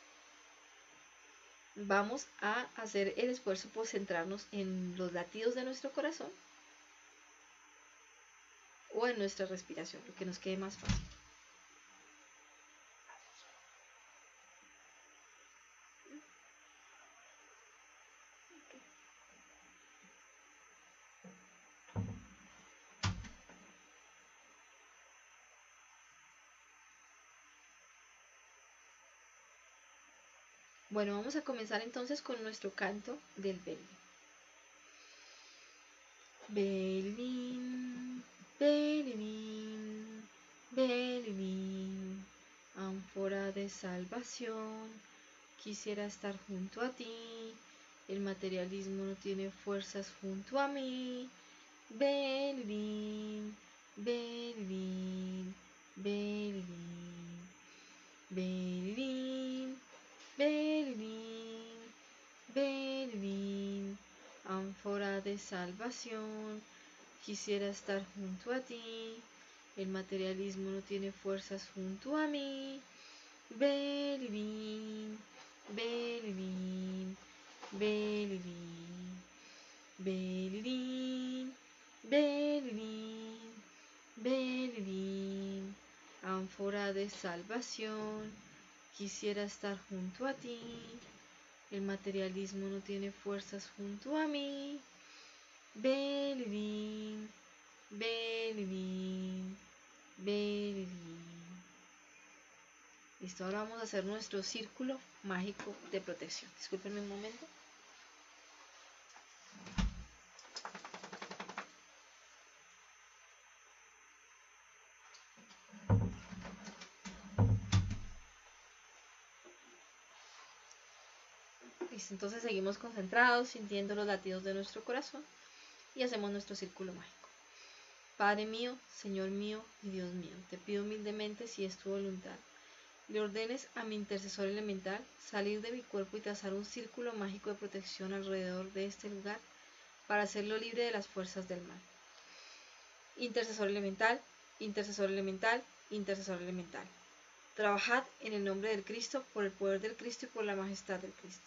Speaker 1: Vamos a hacer el esfuerzo por centrarnos en los latidos de nuestro corazón o en nuestra respiración, lo que nos quede más fácil. Bueno, vamos a comenzar entonces con nuestro canto del Belilín. Belilín, Belilín, Belilín, ánfora de salvación, quisiera estar junto a ti, el materialismo no tiene fuerzas junto a mí. Belilín, Belilín, Belilín, Belilín, Belilín, Belilín, ánfora de salvación, quisiera estar junto a ti, el materialismo no tiene fuerzas junto a mí. Belilín, Belilín, Belilín, Belilín, Belilín, Belilín, ánfora de salvación, quisiera estar junto a ti, el materialismo no tiene fuerzas junto a mí. Belilín, Belilín, Belilín. Listo, ahora vamos a hacer nuestro círculo mágico de protección. Discúlpenme un momento. Listo, entonces seguimos concentrados, sintiendo los latidos de nuestro corazón y hacemos nuestro círculo mágico. Padre mío, Señor mío y Dios mío, te pido humildemente, si es tu voluntad, le ordenes a mi intercesor elemental salir de mi cuerpo y trazar un círculo mágico de protección alrededor de este lugar para hacerlo libre de las fuerzas del mal. Intercesor elemental, intercesor elemental, intercesor elemental. Trabajad en el nombre del Cristo, por el poder del Cristo y por la majestad del Cristo.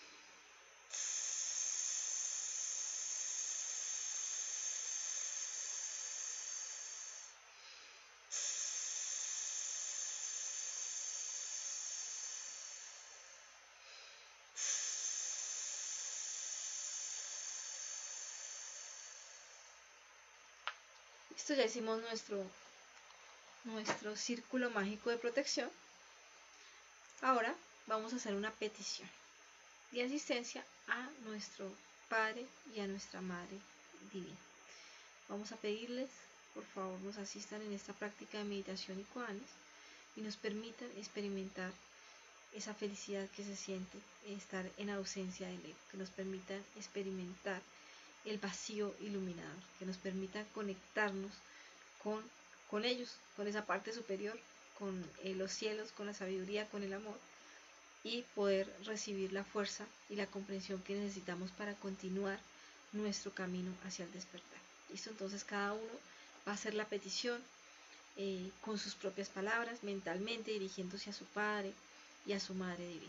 Speaker 1: Listo, ya hicimos nuestro, nuestro círculo mágico de protección. Ahora vamos a hacer una petición de asistencia a nuestro Padre y a nuestra Madre Divina. Vamos a pedirles, por favor, nos asistan en esta práctica de meditación y koanis y nos permitan experimentar esa felicidad que se siente estar en ausencia del ego, que nos permitan experimentar el vacío iluminador, que nos permitan conectarnos con, con ellos, con esa parte superior, con eh, los cielos, con la sabiduría, con el amor, y poder recibir la fuerza y la comprensión que necesitamos para continuar nuestro camino hacia el despertar. ¿Listo? Entonces cada uno va a hacer la petición eh, con sus propias palabras, mentalmente, dirigiéndose a su Padre y a su Madre Divina.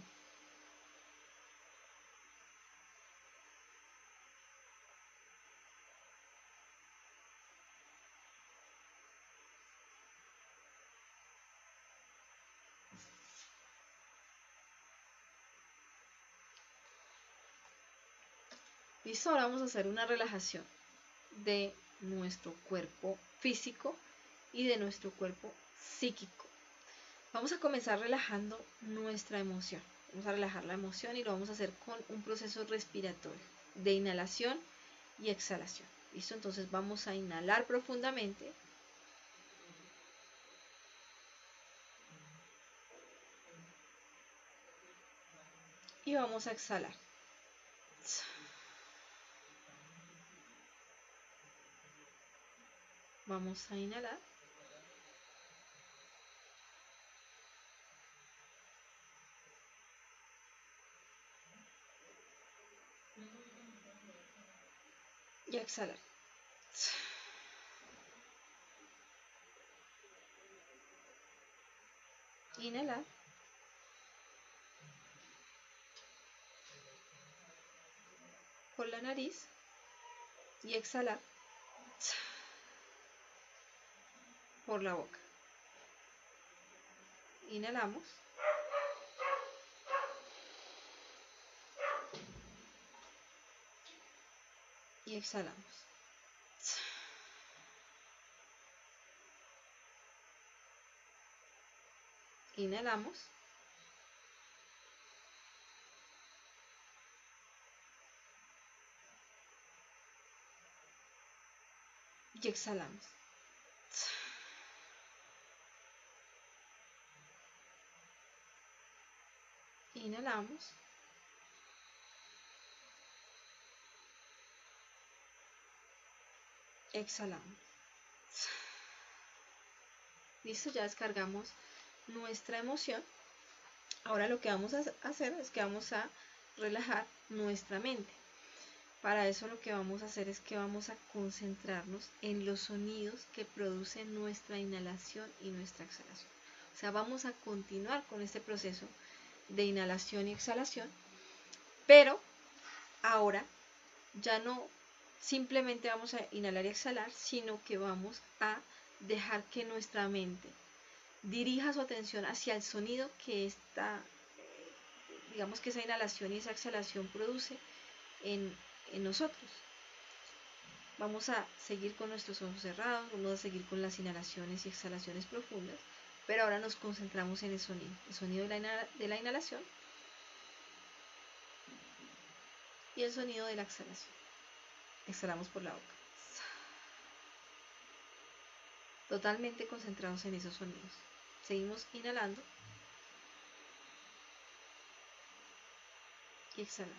Speaker 1: Listo, ahora vamos a hacer una relajación de nuestro cuerpo físico y de nuestro cuerpo psíquico. Vamos a comenzar relajando nuestra emoción. Vamos a relajar la emoción y lo vamos a hacer con un proceso respiratorio de inhalación y exhalación. ¿Listo? Entonces vamos a inhalar profundamente. Y vamos a exhalar. Vamos a inhalar. Y exhalar. Inhalar. Por la nariz. Y exhalar por la boca. Inhalamos. Y exhalamos. Inhalamos. Y exhalamos. Inhalamos. Exhalamos. Listo, ya descargamos nuestra emoción. Ahora lo que vamos a hacer es que vamos a relajar nuestra mente. Para eso lo que vamos a hacer es que vamos a concentrarnos en los sonidos que producen nuestra inhalación y nuestra exhalación. O sea, vamos a continuar con este proceso de inhalación y exhalación, pero ahora ya no simplemente vamos a inhalar y exhalar, sino que vamos a dejar que nuestra mente dirija su atención hacia el sonido que esta, digamos que esa inhalación y esa exhalación produce en, en nosotros. Vamos a seguir con nuestros ojos cerrados, vamos a seguir con las inhalaciones y exhalaciones profundas, pero ahora nos concentramos en el sonido, el sonido de la, de la inhalación y el sonido de la exhalación. Exhalamos por la boca. Totalmente concentrados en esos sonidos. Seguimos inhalando y exhalando.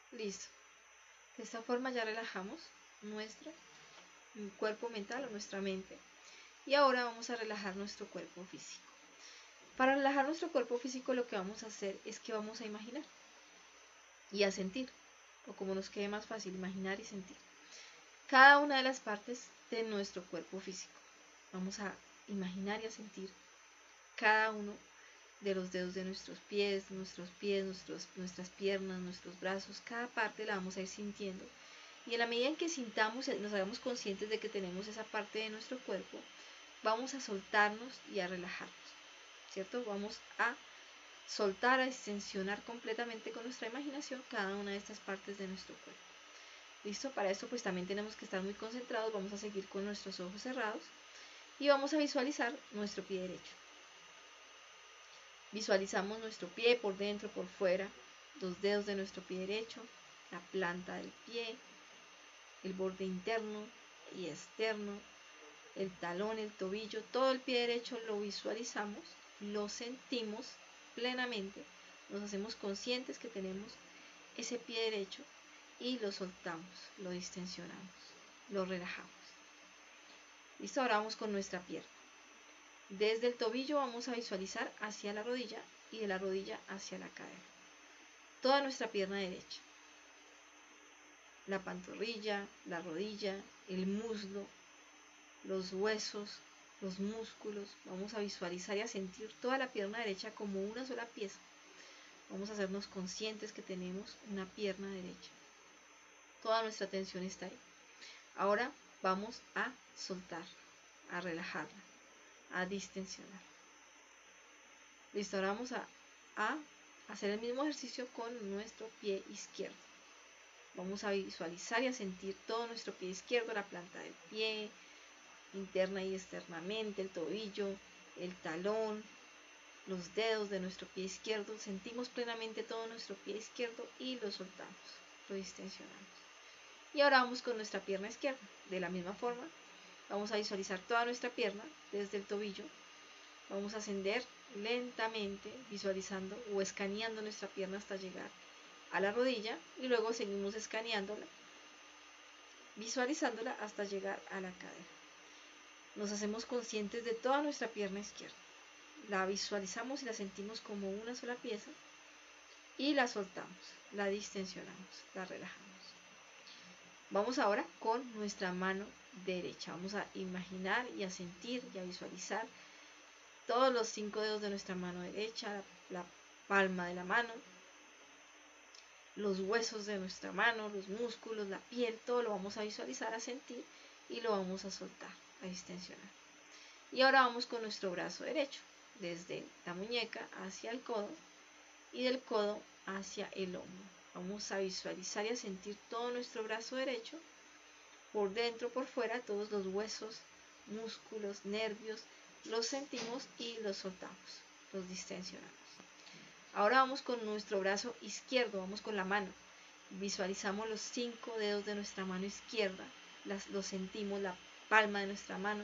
Speaker 1: Listo. De esta forma ya relajamos nuestro cuerpo mental o nuestra mente. Y ahora vamos a relajar nuestro cuerpo físico. Para relajar nuestro cuerpo físico lo que vamos a hacer es que vamos a imaginar y a sentir, o como nos quede más fácil, imaginar y sentir cada una de las partes de nuestro cuerpo físico. Vamos a imaginar y a sentir cada uno de los dedos de nuestros pies, nuestros pies, nuestros, nuestras piernas, nuestros brazos, cada parte la vamos a ir sintiendo. Y en la medida en que sintamos, nos hagamos conscientes de que tenemos esa parte de nuestro cuerpo, vamos a soltarnos y a relajarnos, ¿cierto? Vamos a soltar, a extensionar completamente con nuestra imaginación cada una de estas partes de nuestro cuerpo. ¿Listo? Para esto pues también tenemos que estar muy concentrados. Vamos a seguir con nuestros ojos cerrados y vamos a visualizar nuestro pie derecho. Visualizamos nuestro pie por dentro, por fuera, los dedos de nuestro pie derecho, la planta del pie, el borde interno y externo, el talón, el tobillo, todo el pie derecho lo visualizamos, lo sentimos plenamente, nos hacemos conscientes que tenemos ese pie derecho y lo soltamos, lo distensionamos, lo relajamos. Listo, ahora vamos con nuestra pierna. Desde el tobillo vamos a visualizar hacia la rodilla y de la rodilla hacia la cadera. Toda nuestra pierna derecha. La pantorrilla, la rodilla, el muslo, los huesos, los músculos. Vamos a visualizar y a sentir toda la pierna derecha como una sola pieza. Vamos a hacernos conscientes que tenemos una pierna derecha. Toda nuestra atención está ahí. Ahora vamos a soltar, a relajarla, a distensionar. Listo, ahora vamos a, a hacer el mismo ejercicio con nuestro pie izquierdo. Vamos a visualizar y a sentir todo nuestro pie izquierdo, la planta del pie, interna y externamente, el tobillo, el talón, los dedos de nuestro pie izquierdo. Sentimos plenamente todo nuestro pie izquierdo y lo soltamos, lo distensionamos. Y ahora vamos con nuestra pierna izquierda. De la misma forma, vamos a visualizar toda nuestra pierna desde el tobillo. Vamos a ascender lentamente, visualizando o escaneando nuestra pierna hasta llegar a la rodilla. Y luego seguimos escaneándola, visualizándola hasta llegar a la cadera. Nos hacemos conscientes de toda nuestra pierna izquierda. La visualizamos y la sentimos como una sola pieza. Y la soltamos, la distensionamos, la relajamos. Vamos ahora con nuestra mano derecha. Vamos a imaginar y a sentir y a visualizar todos los cinco dedos de nuestra mano derecha, la palma de la mano, los huesos de nuestra mano, los músculos, la piel, todo lo vamos a visualizar, a sentir y lo vamos a soltar, a distensionar. Y ahora vamos con nuestro brazo derecho, desde la muñeca hacia el codo y del codo hacia el hombro. Vamos a visualizar y a sentir todo nuestro brazo derecho, por dentro, por fuera, todos los huesos, músculos, nervios, los sentimos y los soltamos, los distensionamos. Ahora vamos con nuestro brazo izquierdo, vamos con la mano. Visualizamos los cinco dedos de nuestra mano izquierda, las, los sentimos, la palma de nuestra mano,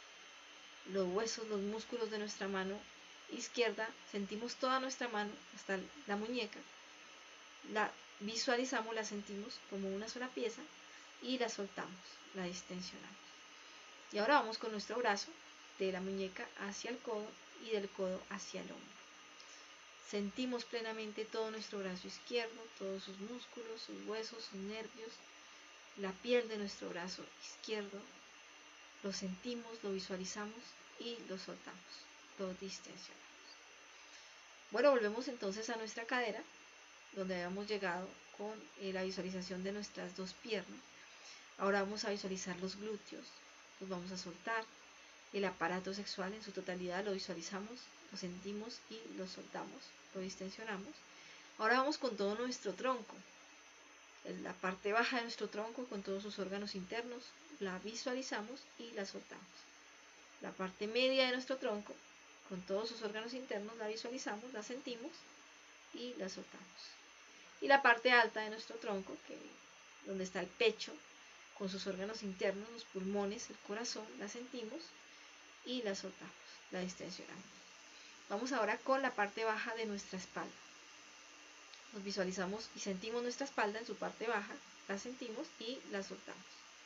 Speaker 1: los huesos, los músculos de nuestra mano izquierda, sentimos toda nuestra mano hasta la muñeca. La visualizamos, la sentimos como una sola pieza y la soltamos, la distensionamos. Y ahora vamos con nuestro brazo de la muñeca hacia el codo y del codo hacia el hombro. Sentimos plenamente todo nuestro brazo izquierdo, todos sus músculos, sus huesos, sus nervios, la piel de nuestro brazo izquierdo. Lo sentimos, lo visualizamos y lo soltamos, lo distensionamos. Bueno, volvemos entonces a nuestra cadera, donde habíamos llegado con eh, la visualización de nuestras dos piernas. Ahora vamos a visualizar los glúteos, los vamos a soltar. El aparato sexual en su totalidad lo visualizamos, lo sentimos y lo soltamos, lo distensionamos. Ahora vamos con todo nuestro tronco, la parte baja de nuestro tronco con todos sus órganos internos, la visualizamos y la soltamos. La parte media de nuestro tronco con todos sus órganos internos la visualizamos, la sentimos y la soltamos. Y la parte alta de nuestro tronco, que, donde está el pecho, con sus órganos internos, los pulmones, el corazón, la sentimos y la soltamos, la distensionamos. Vamos ahora con la parte baja de nuestra espalda. nos visualizamos y sentimos nuestra espalda en su parte baja, la sentimos y la soltamos.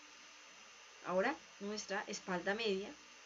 Speaker 1: Ahora nuestra espalda media,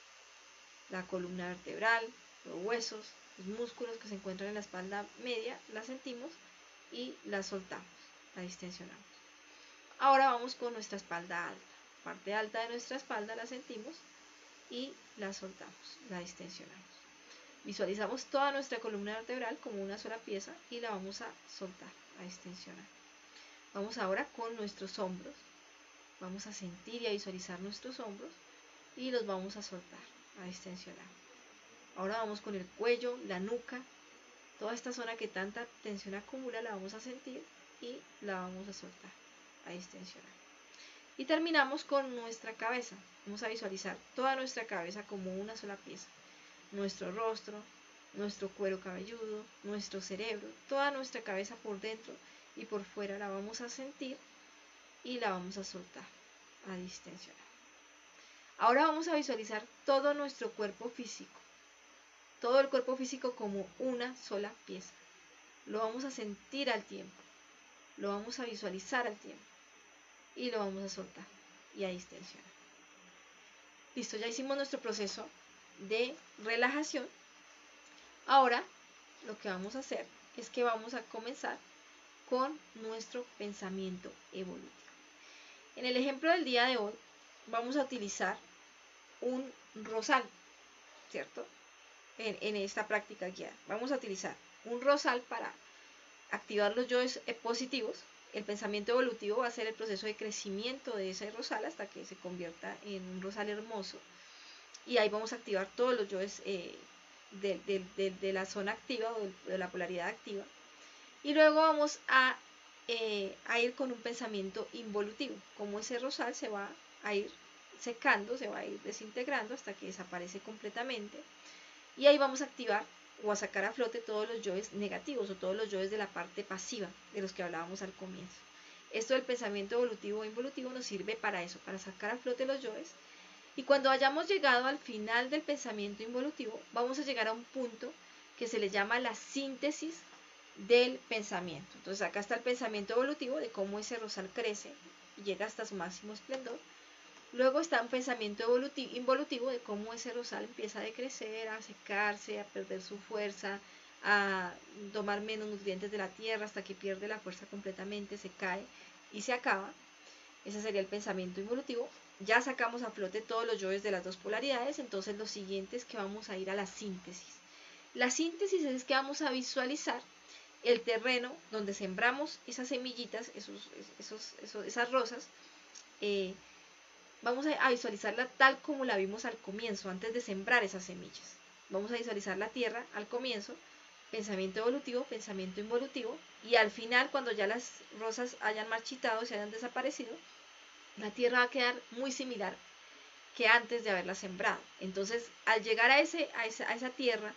Speaker 1: la columna vertebral, los huesos, los músculos que se encuentran en la espalda media, la sentimos y la soltamos, la distensionamos. Ahora vamos con nuestra espalda alta. La parte alta de nuestra espalda la sentimos y la soltamos, la distensionamos. Visualizamos toda nuestra columna vertebral como una sola pieza y la vamos a soltar, a distensionar. Vamos ahora con nuestros hombros. Vamos a sentir y a visualizar nuestros hombros y los vamos a soltar, a distensionar. Ahora vamos con el cuello, la nuca, toda esta zona que tanta tensión acumula la vamos a sentir y la vamos a soltar, a distensionar. Y terminamos con nuestra cabeza. Vamos a visualizar toda nuestra cabeza como una sola pieza. Nuestro rostro, nuestro cuero cabelludo, nuestro cerebro, toda nuestra cabeza por dentro y por fuera la vamos a sentir y la vamos a soltar, a distensionar. Ahora vamos a visualizar todo nuestro cuerpo físico, todo el cuerpo físico como una sola pieza. Lo vamos a sentir al tiempo, lo vamos a visualizar al tiempo y lo vamos a soltar y a distensionar. Listo, ya hicimos nuestro proceso de relajación. Ahora lo que vamos a hacer es que vamos a comenzar con nuestro pensamiento evolutivo. En el ejemplo del día de hoy vamos a utilizar un rosal, ¿cierto? En, en esta práctica guiada vamos a utilizar un rosal para activar los yoes positivos. El pensamiento evolutivo va a ser el proceso de crecimiento de ese rosal hasta que se convierta en un rosal hermoso, y ahí vamos a activar todos los yoes eh, de, de, de, de la zona activa o de, de la polaridad activa, y luego vamos a, eh, a ir con un pensamiento involutivo. Como ese rosal se va a ir secando, se va a ir desintegrando hasta que desaparece completamente, y ahí vamos a activar o a sacar a flote todos los yoes negativos o todos los yoes de la parte pasiva de los que hablábamos al comienzo. Esto del pensamiento evolutivo o involutivo nos sirve para eso, para sacar a flote los yoes. Y cuando hayamos llegado al final del pensamiento involutivo, vamos a llegar a un punto que se le llama la síntesis del pensamiento. Entonces acá está el pensamiento evolutivo de cómo ese rosal crece y llega hasta su máximo esplendor. Luego está un pensamiento evolutivo, involutivo de cómo ese rosal empieza a decrecer, a secarse, a perder su fuerza, a tomar menos nutrientes de la tierra hasta que pierde la fuerza completamente, se cae y se acaba. Ese sería el pensamiento involutivo. Ya sacamos a flote todos los yoes de las dos polaridades, entonces lo siguiente es que vamos a ir a la síntesis. La síntesis es que vamos a visualizar el terreno donde sembramos esas semillitas, esos, esos, esos, esas rosas. Eh, vamos a visualizarla tal como la vimos al comienzo, antes de sembrar esas semillas. Vamos a visualizar la tierra al comienzo, pensamiento evolutivo, pensamiento involutivo, y al final, cuando ya las rosas hayan marchitado y se hayan desaparecido, la tierra va a quedar muy similar que antes de haberla sembrado. Entonces, al llegar a, ese, a, esa, a esa tierra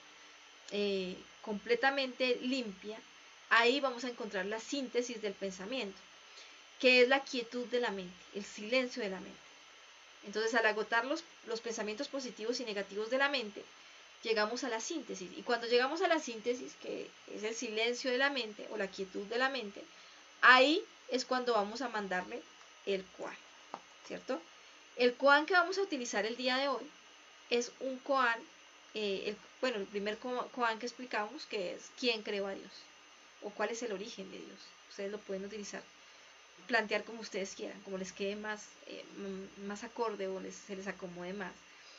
Speaker 1: eh, completamente limpia, ahí vamos a encontrar la síntesis del pensamiento, que es la quietud de la mente, el silencio de la mente. Entonces, al agotar los, los pensamientos positivos y negativos de la mente, llegamos a la síntesis. Y cuando llegamos a la síntesis, que es el silencio de la mente o la quietud de la mente, ahí es cuando vamos a mandarle el koan, ¿cierto? El koan que vamos a utilizar el día de hoy es un koan, eh, el, bueno, el primer koan que explicamos, que es ¿quién creó a Dios? O ¿cuál es el origen de Dios? Ustedes lo pueden utilizar, plantear como ustedes quieran, como les quede más, eh, más acorde o les, se les acomode más,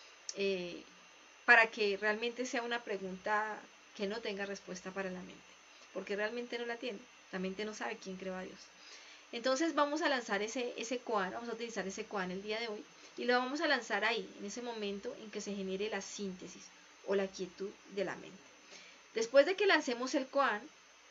Speaker 1: eh, para que realmente sea una pregunta que no tenga respuesta para la mente, porque realmente no la tiene, la mente no sabe quién creó a Dios. Entonces vamos a lanzar ese, ese koan, vamos a utilizar ese koan el día de hoy, y lo vamos a lanzar ahí, en ese momento en que se genere la síntesis o la quietud de la mente. Después de que lancemos el koan,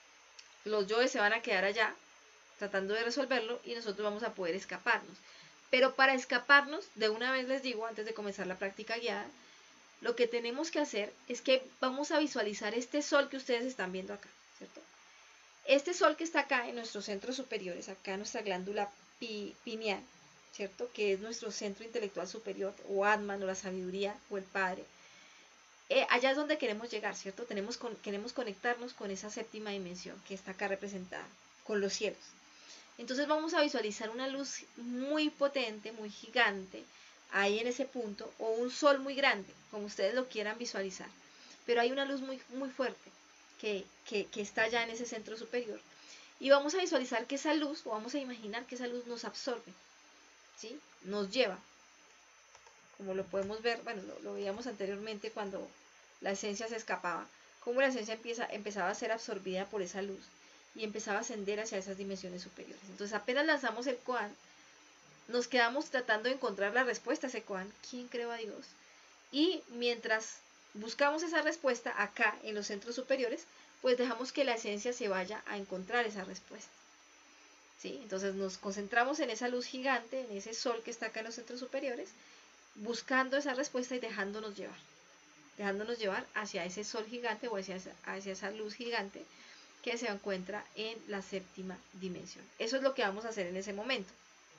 Speaker 1: los yoes se van a quedar allá, tratando de resolverlo, y nosotros vamos a poder escaparnos. Pero para escaparnos, de una vez les digo, antes de comenzar la práctica guiada, lo que tenemos que hacer es que vamos a visualizar este sol que ustedes están viendo acá, ¿cierto? Este sol que está acá en nuestros centros superiores, acá en nuestra glándula pi, pineal, ¿cierto? Que es nuestro centro intelectual superior, o Atman, o la sabiduría, o el Padre. eh, allá es donde queremos llegar, ¿cierto? Tenemos con, queremos conectarnos con esa séptima dimensión que está acá representada, con los cielos. Entonces vamos a visualizar una luz muy potente, muy gigante, ahí en ese punto, o un sol muy grande, como ustedes lo quieran visualizar. Pero hay una luz muy, muy fuerte que, que, que está allá en ese centro superior. Y vamos a visualizar que esa luz, o vamos a imaginar que esa luz nos absorbe, ¿sí? Nos lleva. Como lo podemos ver, bueno, lo, lo veíamos anteriormente cuando la esencia se escapaba, cómo la esencia empieza, empezaba a ser absorbida por esa luz y empezaba a ascender hacia esas dimensiones superiores. Entonces apenas lanzamos el koan, nos quedamos tratando de encontrar la respuesta a ese koan, ¿quién creó a Dios? Y mientras buscamos esa respuesta acá en los centros superiores, pues dejamos que la esencia se vaya a encontrar esa respuesta. ¿Sí? Entonces nos concentramos en esa luz gigante, en ese sol que está acá en los centros superiores, buscando esa respuesta y dejándonos llevar, dejándonos llevar hacia ese sol gigante o hacia esa, hacia esa luz gigante que se encuentra en la séptima dimensión. Eso es lo que vamos a hacer en ese momento.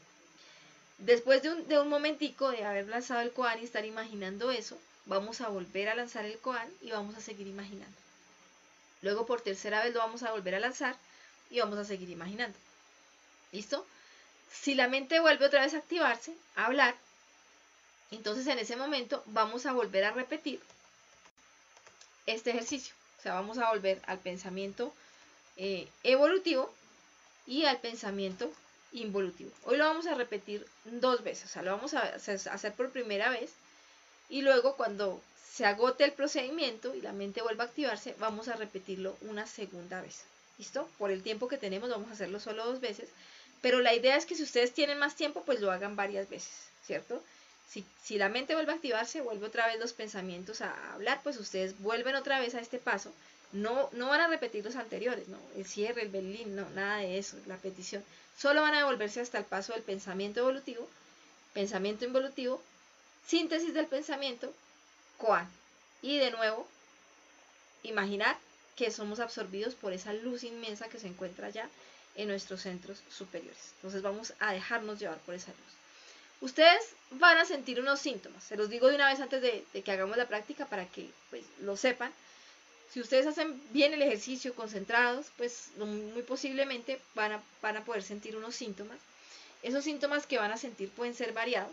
Speaker 1: Después de un, de un momentico de haber lanzado el koan y estar imaginando eso, vamos a volver a lanzar el koan y vamos a seguir imaginando. Luego por tercera vez lo vamos a volver a lanzar y vamos a seguir imaginando. ¿Listo? Si la mente vuelve otra vez a activarse, a hablar, entonces en ese momento vamos a volver a repetir este ejercicio. O sea, vamos a volver al pensamiento eh, evolutivo y al pensamiento involutivo. Hoy lo vamos a repetir dos veces. O sea, lo vamos a hacer por primera vez y luego cuando se agote el procedimiento y la mente vuelva a activarse, vamos a repetirlo una segunda vez. ¿Listo? Por el tiempo que tenemos vamos a hacerlo solo dos veces. Pero la idea es que si ustedes tienen más tiempo, pues lo hagan varias veces, ¿cierto? Si, si la mente vuelve a activarse, vuelve otra vez los pensamientos a hablar, pues ustedes vuelven otra vez a este paso. No, no van a repetir los anteriores, ¿no? El cierre, el belín, no, nada de eso, la petición. Solo van a devolverse hasta el paso del pensamiento evolutivo, pensamiento involutivo, síntesis del pensamiento, koan. Y de nuevo, imaginar que somos absorbidos por esa luz inmensa que se encuentra allá en nuestros centros superiores. Entonces vamos a dejarnos llevar por esa luz. Ustedes van a sentir unos síntomas, se los digo de una vez antes de, de que hagamos la práctica para que pues, lo sepan. Si ustedes hacen bien el ejercicio concentrados, pues muy posiblemente van a, van a poder sentir unos síntomas. Esos síntomas que van a sentir pueden ser variados.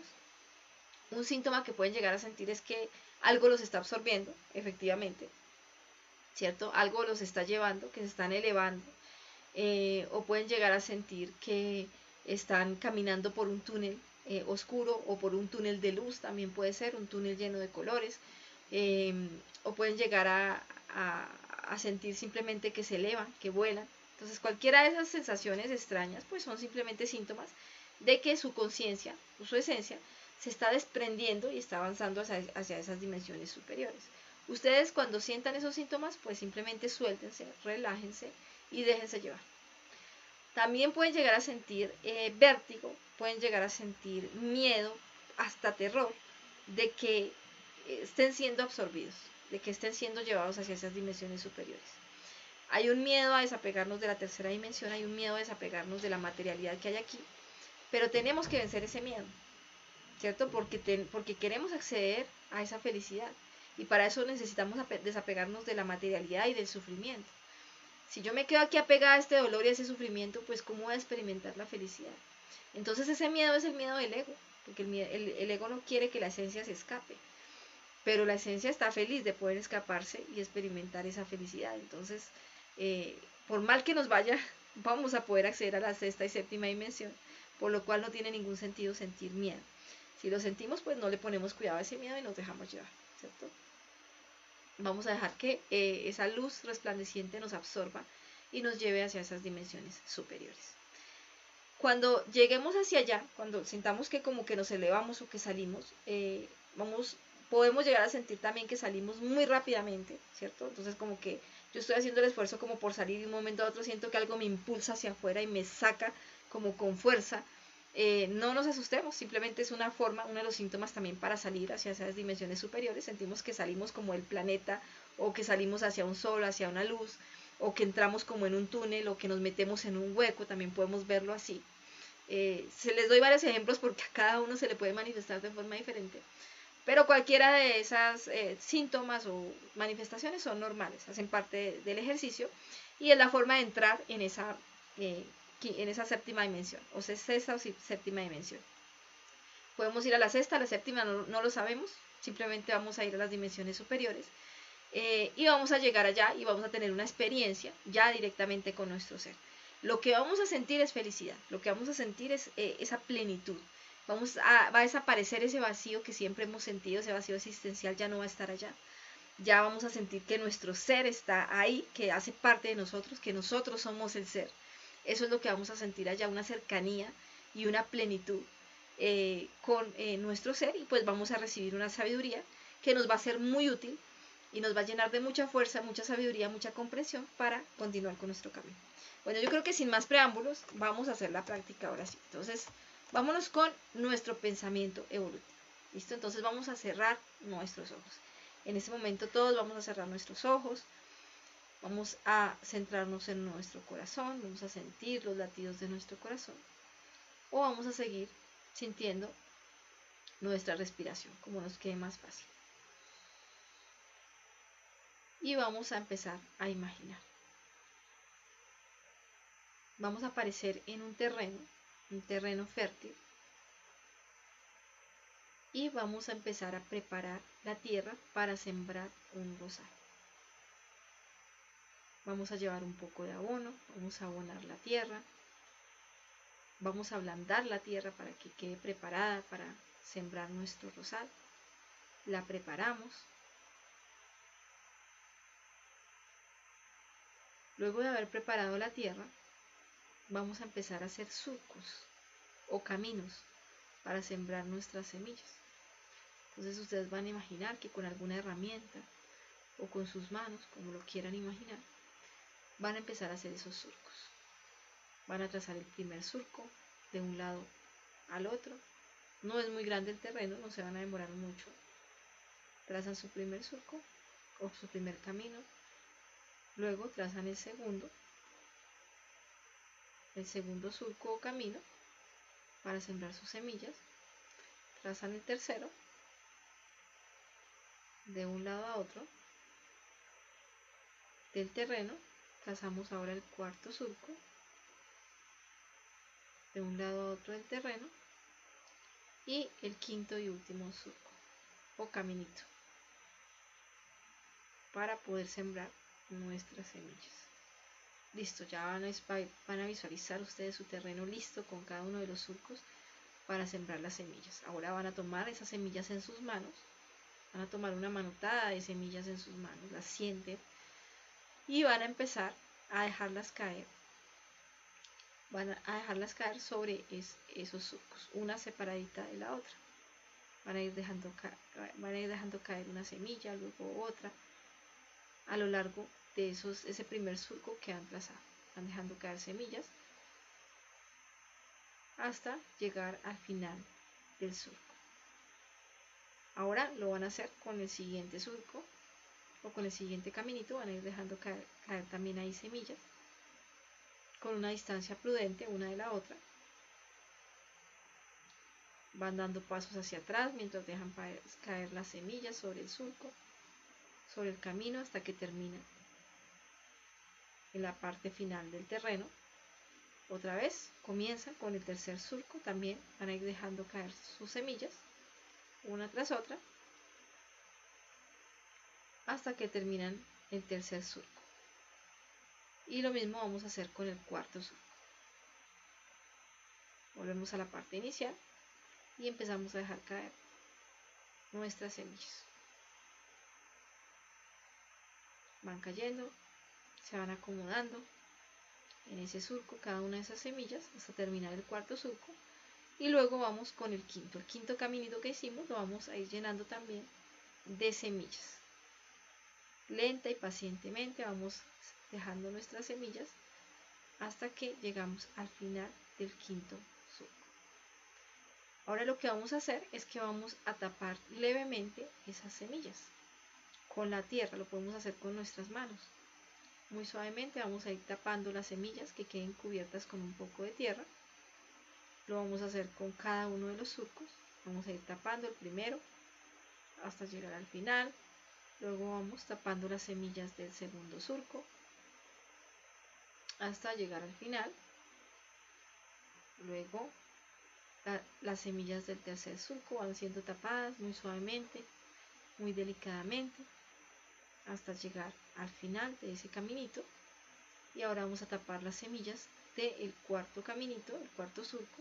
Speaker 1: Un síntoma que pueden llegar a sentir es que algo los está absorbiendo, efectivamente, ¿cierto? Algo los está llevando, que se están elevando. Eh, o pueden llegar a sentir que están caminando por un túnel eh, oscuro o por un túnel de luz, también puede ser un túnel lleno de colores, eh, o pueden llegar a, a, a sentir simplemente que se elevan, que vuelan. Entonces cualquiera de esas sensaciones extrañas pues son simplemente síntomas de que su conciencia, su esencia, se está desprendiendo y está avanzando hacia, hacia esas dimensiones superiores. Ustedes cuando sientan esos síntomas pues simplemente suéltense, relájense y déjense llevar. También pueden llegar a sentir eh, vértigo, pueden llegar a sentir miedo, hasta terror, de que estén siendo absorbidos, de que estén siendo llevados hacia esas dimensiones superiores. Hay un miedo a desapegarnos de la tercera dimensión, hay un miedo a desapegarnos de la materialidad que hay aquí, pero tenemos que vencer ese miedo, ¿cierto? Porque, ten, porque queremos acceder a esa felicidad y para eso necesitamos desapegarnos de la materialidad y del sufrimiento. Si yo me quedo aquí apegada a este dolor y a ese sufrimiento, pues ¿cómo voy a experimentar la felicidad? Entonces ese miedo es el miedo del ego, porque el, el, el ego no quiere que la esencia se escape, pero la esencia está feliz de poder escaparse y experimentar esa felicidad. Entonces, eh, por mal que nos vaya, vamos a poder acceder a la sexta y séptima dimensión, por lo cual no tiene ningún sentido sentir miedo. Si lo sentimos, pues no le ponemos cuidado a ese miedo y nos dejamos llevar, ¿cierto? Vamos a dejar que eh, esa luz resplandeciente nos absorba y nos lleve hacia esas dimensiones superiores. Cuando lleguemos hacia allá, cuando sintamos que como que nos elevamos o que salimos, eh, vamos, podemos llegar a sentir también que salimos muy rápidamente, ¿cierto? Entonces como que yo estoy haciendo el esfuerzo como por salir y de un momento a otro siento que algo me impulsa hacia afuera y me saca como con fuerza. Eh, no nos asustemos, simplemente es una forma, uno de los síntomas también para salir hacia esas dimensiones superiores. Sentimos que salimos como el planeta o que salimos hacia un sol, hacia una luz, o que entramos como en un túnel o que nos metemos en un hueco, también podemos verlo así. Eh, se les doy varios ejemplos porque a cada uno se le puede manifestar de forma diferente, Pero cualquiera de esas eh, síntomas o manifestaciones son normales, hacen parte de, del ejercicio y es la forma de entrar en esa, eh, en esa séptima dimensión, o sea, sexta o séptima dimensión. Podemos ir a la sexta, a la séptima no, no lo sabemos, simplemente vamos a ir a las dimensiones superiores eh, y vamos a llegar allá y vamos a tener una experiencia ya directamente con nuestro ser. Lo que vamos a sentir es felicidad, lo que vamos a sentir es eh, esa plenitud. Vamos a, va a desaparecer ese vacío que siempre hemos sentido, ese vacío existencial ya no va a estar allá. Ya vamos a sentir que nuestro ser está ahí, que hace parte de nosotros, que nosotros somos el ser. Eso es lo que vamos a sentir allá, una cercanía y una plenitud eh, con eh, nuestro ser, y pues vamos a recibir una sabiduría que nos va a ser muy útil y nos va a llenar de mucha fuerza, mucha sabiduría, mucha comprensión para continuar con nuestro camino. Bueno, yo creo que sin más preámbulos vamos a hacer la práctica ahora sí. Entonces, vámonos con nuestro pensamiento evolutivo. ¿Listo? Entonces vamos a cerrar nuestros ojos. En este momento todos vamos a cerrar nuestros ojos. Vamos a centrarnos en nuestro corazón. Vamos a sentir los latidos de nuestro corazón. O vamos a seguir sintiendo nuestra respiración, como nos quede más fácil. Y vamos a empezar a imaginar. Vamos a aparecer en un terreno, un terreno fértil. Y vamos a empezar a preparar la tierra para sembrar un rosal. Vamos a llevar un poco de abono, vamos a abonar la tierra. Vamos a ablandar la tierra para que quede preparada para sembrar nuestro rosal. La preparamos. Luego de haber preparado la tierra, vamos a empezar a hacer surcos o caminos para sembrar nuestras semillas. Entonces ustedes van a imaginar que con alguna herramienta o con sus manos, como lo quieran imaginar, van a empezar a hacer esos surcos. Van a trazar el primer surco de un lado al otro. No es muy grande el terreno, no se van a demorar mucho. Trazan su primer surco o su primer camino. Luego trazan el segundo, el segundo surco o camino para sembrar sus semillas. Trazan el tercero, de un lado a otro del terreno. Trazamos ahora el cuarto surco, de un lado a otro del terreno. Y el quinto y último surco o caminito para poder sembrar nuestras semillas. Listo, ya van a, van a visualizar ustedes su terreno listo con cada uno de los surcos para sembrar las semillas. Ahora van a tomar esas semillas en sus manos, van a tomar una manotada de semillas en sus manos, las sienten y van a empezar a dejarlas caer. Van a dejarlas caer sobre es, esos surcos, una separadita de la otra. Van a ir dejando, van a ir dejando caer una semilla, luego otra, a lo largo de esos, ese primer surco que han trazado. Van dejando caer semillas hasta llegar al final del surco. Ahora lo van a hacer con el siguiente surco o con el siguiente caminito. Van a ir dejando caer, caer también ahí semillas con una distancia prudente una de la otra. Van dando pasos hacia atrás mientras dejan caer las semillas sobre el surco, sobre el camino, hasta que terminan en la parte final del terreno. Otra vez comienzan con el tercer surco, también van a ir dejando caer sus semillas una tras otra hasta que terminan el tercer surco. Y lo mismo vamos a hacer con el cuarto surco. Volvemos a la parte inicial y empezamos a dejar caer nuestras semillas. Van cayendo, se van acomodando en ese surco cada una de esas semillas hasta terminar el cuarto surco. Y luego vamos con el quinto. El quinto caminito que hicimos lo vamos a ir llenando también de semillas. Lenta y pacientemente vamos dejando nuestras semillas hasta que llegamos al final del quinto surco. Ahora lo que vamos a hacer es que vamos a tapar levemente esas semillas con la tierra. Lo podemos hacer con nuestras manos. Muy suavemente vamos a ir tapando las semillas que queden cubiertas con un poco de tierra. Lo vamos a hacer con cada uno de los surcos. Vamos a ir tapando el primero, hasta llegar al final. Luego vamos tapando las semillas del segundo surco hasta llegar al final. Luego la, las semillas del tercer surco van siendo tapadas muy suavemente, muy delicadamente, hasta llegar al final de ese caminito. Y ahora vamos a tapar las semillas del cuarto caminito, el cuarto surco.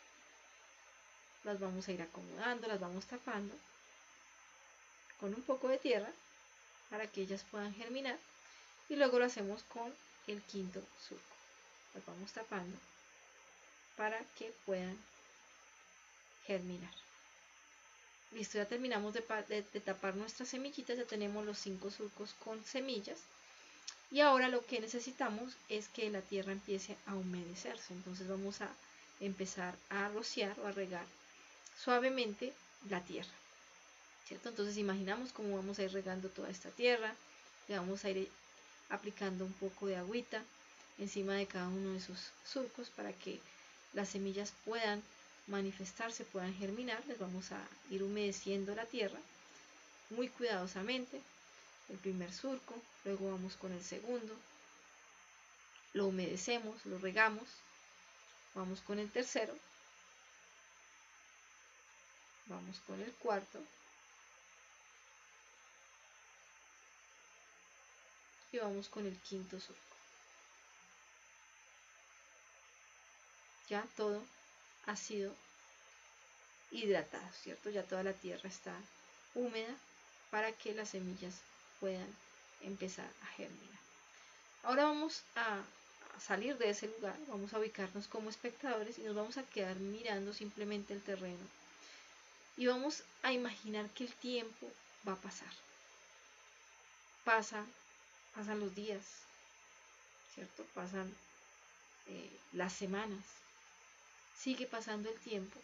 Speaker 1: Las vamos a ir acomodando, las vamos tapando con un poco de tierra para que ellas puedan germinar. Y luego lo hacemos con el quinto surco. Las vamos tapando para que puedan germinar. Listo, ya terminamos de, de, de tapar nuestras semillitas, ya tenemos los cinco surcos con semillas. Y ahora lo que necesitamos es que la tierra empiece a humedecerse. Entonces vamos a empezar a rociar o a regar suavemente la tierra, ¿cierto? Entonces imaginamos cómo vamos a ir regando toda esta tierra. Le vamos a ir aplicando un poco de agüita encima de cada uno de esos surcos para que las semillas puedan manifestarse, puedan germinar. Les vamos a ir humedeciendo la tierra muy cuidadosamente. El primer surco, luego vamos con el segundo, lo humedecemos, lo regamos, vamos con el tercero, vamos con el cuarto y vamos con el quinto surco. Ya todo ha sido hidratado, ¿cierto? Ya toda la tierra está húmeda para que las semillas puedan empezar a germinar. Ahora vamos a salir de ese lugar, vamos a ubicarnos como espectadores y nos vamos a quedar mirando simplemente el terreno y vamos a imaginar que el tiempo va a pasar. Pasa, pasan los días, ¿cierto? Pasan eh, las semanas, sigue pasando el tiempo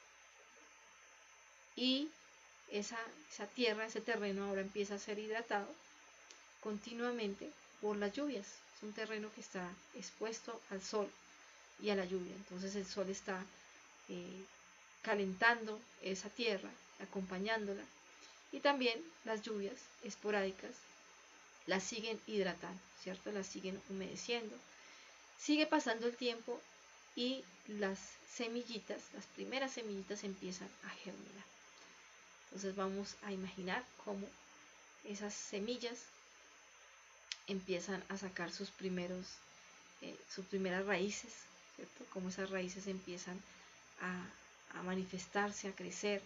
Speaker 1: y esa, esa tierra, ese terreno ahora empieza a ser hidratado continuamente por las lluvias. Es un terreno que está expuesto al sol y a la lluvia. Entonces el sol está eh, calentando esa tierra, acompañándola, y también las lluvias esporádicas las siguen hidratando, ¿cierto? Las siguen humedeciendo. Sigue pasando el tiempo y las semillitas, las primeras semillitas empiezan a germinar. Entonces vamos a imaginar cómo esas semillas empiezan a sacar sus primeros, eh, sus primeras raíces, ¿cierto? Cómo esas raíces empiezan a, a manifestarse, a crecer,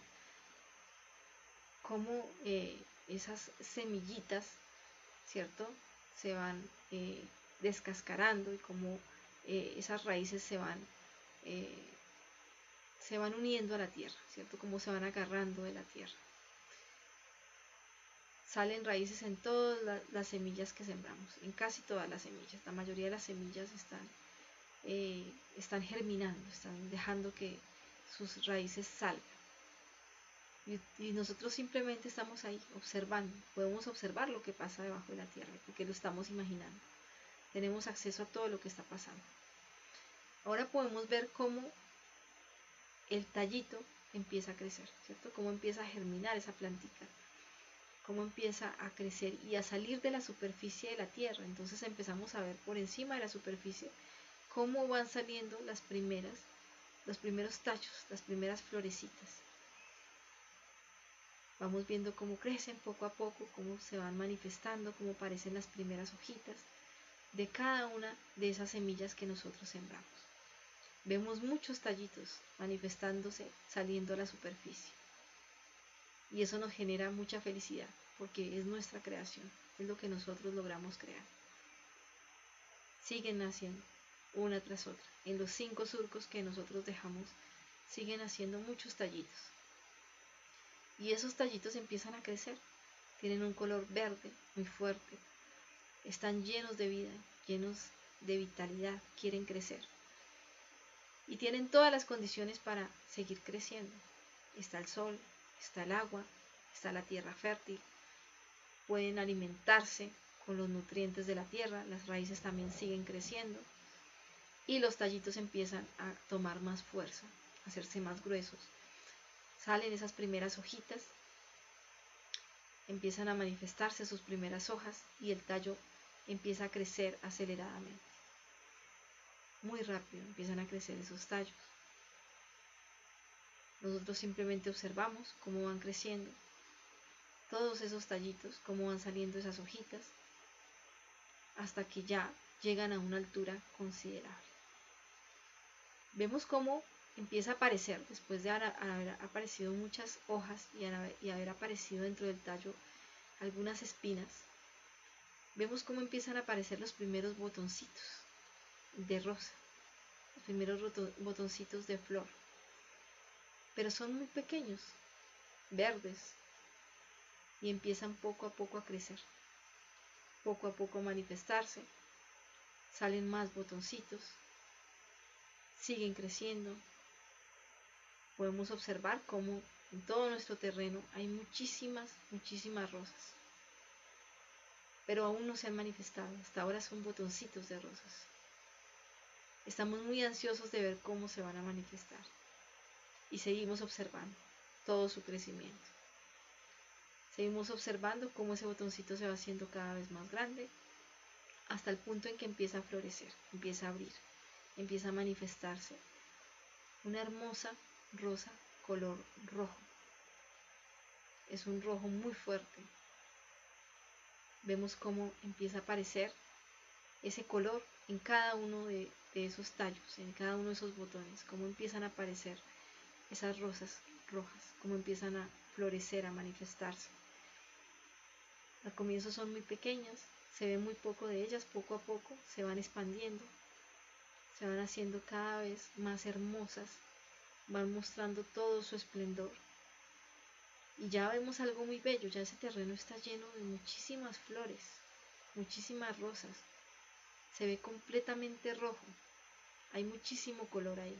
Speaker 1: cómo eh, esas semillitas, ¿cierto? Se van eh, descascarando y cómo eh, esas raíces se van eh, se van uniendo a la tierra, ¿cierto? Cómo se van agarrando de la tierra. Salen raíces en todas la, las semillas que sembramos, en casi todas las semillas. La mayoría de las semillas están, eh, están germinando, están dejando que sus raíces salgan. Y, y nosotros simplemente estamos ahí observando, podemos observar lo que pasa debajo de la tierra, porque lo estamos imaginando. Tenemos acceso a todo lo que está pasando. Ahora podemos ver cómo el tallito empieza a crecer, ¿cierto? Cómo empieza a germinar esa plantita, cómo empieza a crecer y a salir de la superficie de la tierra. Entonces empezamos a ver por encima de la superficie cómo van saliendo las primeras, los primeros tachos, las primeras florecitas. Vamos viendo cómo crecen poco a poco, cómo se van manifestando, cómo aparecen las primeras hojitas de cada una de esas semillas que nosotros sembramos. Vemos muchos tallitos manifestándose, saliendo a la superficie. Y eso nos genera mucha felicidad, porque es nuestra creación, es lo que nosotros logramos crear. Siguen naciendo, una tras otra. En los cinco surcos que nosotros dejamos, siguen haciendo muchos tallitos. Y esos tallitos empiezan a crecer. Tienen un color verde muy fuerte. Están llenos de vida, llenos de vitalidad, quieren crecer. Y tienen todas las condiciones para seguir creciendo. Está el sol, está el agua, está la tierra fértil. Pueden alimentarse con los nutrientes de la tierra, las raíces también siguen creciendo. Y los tallitos empiezan a tomar más fuerza, a hacerse más gruesos. Salen esas primeras hojitas empiezan a manifestarse sus primeras hojas y el tallo empieza a crecer aceleradamente. Muy rápido empiezan a crecer esos tallos. Nosotros simplemente observamos cómo van creciendo todos esos tallitos, cómo van saliendo esas hojitas, hasta que ya llegan a una altura considerable. Vemos cómo empieza a aparecer, después de haber aparecido muchas hojas y haber aparecido dentro del tallo algunas espinas, vemos cómo empiezan a aparecer los primeros botoncitos de rosa, los primeros botoncitos de flor, pero son muy pequeños, verdes, y empiezan poco a poco a crecer, poco a poco a manifestarse, salen más botoncitos, siguen creciendo. Podemos observar cómo en todo nuestro terreno hay muchísimas, muchísimas rosas, pero aún no se han manifestado, hasta ahora son botoncitos de rosas. Estamos muy ansiosos de ver cómo se van a manifestar y seguimos observando todo su crecimiento. Seguimos observando cómo ese botoncito se va haciendo cada vez más grande hasta el punto en que empieza a florecer, empieza a abrir, empieza a manifestarse una hermosa rosa color rojo. Es un rojo muy fuerte. Vemos cómo empieza a aparecer ese color en cada uno de, de esos tallos, en cada uno de esos botones, cómo empiezan a aparecer esas rosas rojas, cómo empiezan a florecer, a manifestarse. Al comienzo son muy pequeñas, se ve muy poco de ellas, poco a poco se van expandiendo, se van haciendo cada vez más hermosas, van mostrando todo su esplendor. Y ya vemos algo muy bello, ya ese terreno está lleno de muchísimas flores, muchísimas rosas. Se ve completamente rojo, hay muchísimo color ahí.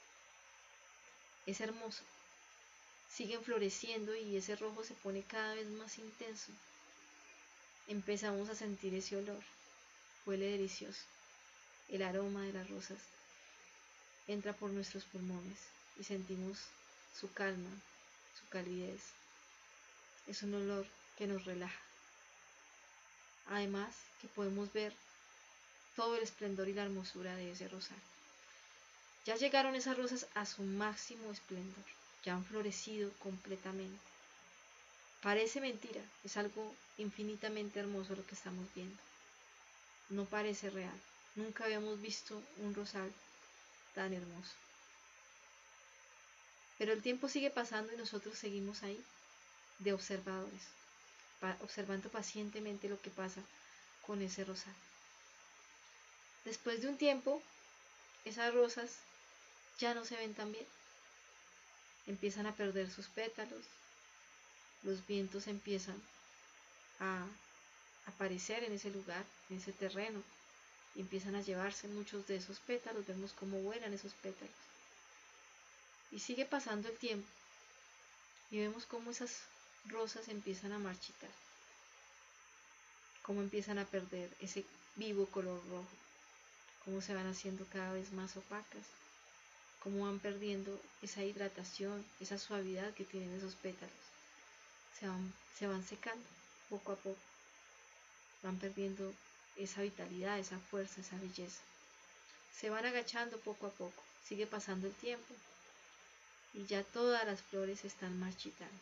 Speaker 1: Es hermoso. Siguen floreciendo y ese rojo se pone cada vez más intenso. Empezamos a sentir ese olor, huele delicioso. El aroma de las rosas entra por nuestros pulmones y sentimos su calma, su calidez. Es un olor que nos relaja. Además que podemos ver todo el esplendor y la hermosura de ese rosal. Ya llegaron esas rosas a su máximo esplendor, ya han florecido completamente. Parece mentira, es algo infinitamente hermoso lo que estamos viendo. No parece real, nunca habíamos visto un rosal tan hermoso. Pero el tiempo sigue pasando y nosotros seguimos ahí, de observadores, observando pacientemente lo que pasa con ese rosal. Después de un tiempo, esas rosas ya no se ven tan bien. Empiezan a perder sus pétalos, los vientos empiezan a aparecer en ese lugar, en ese terreno, y empiezan a llevarse muchos de esos pétalos. Vemos cómo vuelan esos pétalos. Y sigue pasando el tiempo y vemos cómo esas rosas empiezan a marchitar, cómo empiezan a perder ese vivo color rojo, cómo se van haciendo cada vez más opacas, cómo van perdiendo esa hidratación, esa suavidad que tienen esos pétalos. Se van, se van secando poco a poco, van perdiendo esa vitalidad, esa fuerza, esa belleza. Se van agachando poco a poco, sigue pasando el tiempo y ya todas las flores están marchitando.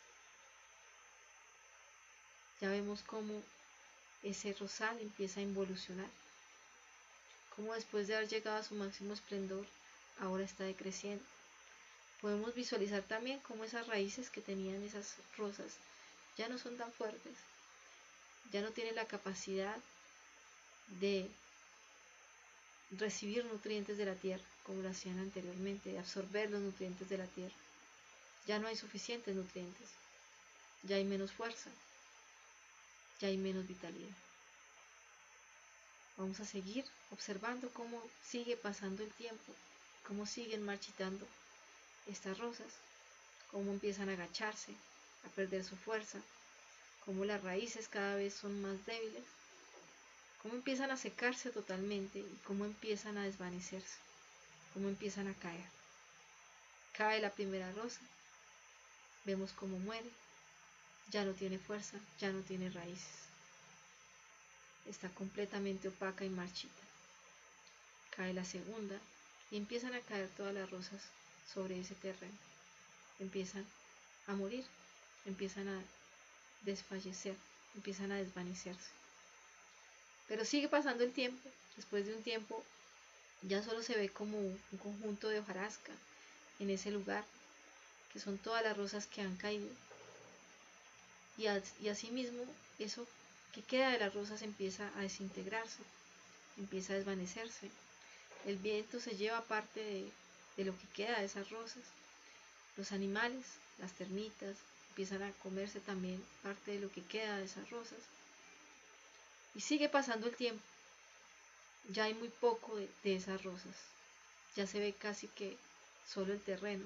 Speaker 1: Ya vemos cómo ese rosal empieza a involucionar, cómo después de haber llegado a su máximo esplendor, ahora está decreciendo. Podemos visualizar también cómo esas raíces que tenían esas rosas ya no son tan fuertes, ya no tienen la capacidad de recibir nutrientes de la tierra como lo hacían anteriormente, de absorber los nutrientes de la tierra. Ya no hay suficientes nutrientes, ya hay menos fuerza, ya hay menos vitalidad. Vamos a seguir observando cómo sigue pasando el tiempo, cómo siguen marchitando estas rosas, cómo empiezan a agacharse, a perder su fuerza, cómo las raíces cada vez son más débiles, cómo empiezan a secarse totalmente y cómo empiezan a desvanecerse, cómo empiezan a caer. Cae la primera rosa, vemos cómo muere, ya no tiene fuerza, ya no tiene raíces. Está completamente opaca y marchita. Cae la segunda y empiezan a caer todas las rosas sobre ese terreno. Empiezan a morir, empiezan a desfallecer, empiezan a desvanecerse. Pero sigue pasando el tiempo. Después de un tiempo ya solo se ve como un conjunto de hojarasca en ese lugar, que son todas las rosas que han caído. Y, y asimismo eso que queda de las rosas empieza a desintegrarse, empieza a desvanecerse. El viento se lleva parte de, de lo que queda de esas rosas. Los animales, las termitas, empiezan a comerse también parte de lo que queda de esas rosas. Y sigue pasando el tiempo. Ya hay muy poco de, de esas rosas. Ya se ve casi que solo el terreno.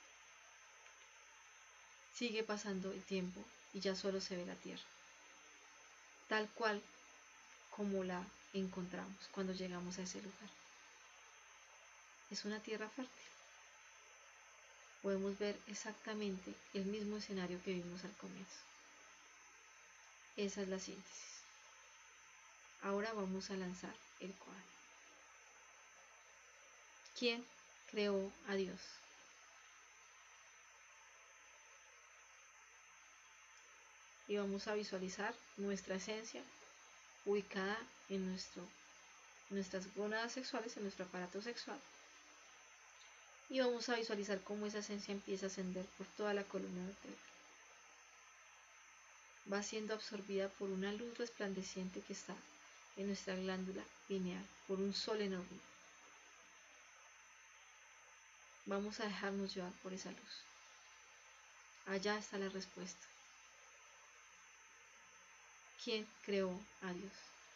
Speaker 1: Sigue pasando el tiempo y ya solo se ve la tierra, tal cual como la encontramos cuando llegamos a ese lugar. Es una tierra fértil. Podemos ver exactamente el mismo escenario que vimos al comienzo. Esa es la síntesis. Ahora vamos a lanzar el cuadro. ¿Quién creó a Dios? Y vamos a visualizar nuestra esencia ubicada en nuestro, nuestras gónadas sexuales, en nuestro aparato sexual. Y vamos a visualizar cómo esa esencia empieza a ascender por toda la columna vertebral. Va siendo absorbida por una luz resplandeciente que está en nuestra glándula pineal, por un sol enorme. Vamos a dejarnos llevar por esa luz. Allá está la respuesta. ¿Quién creó a Dios?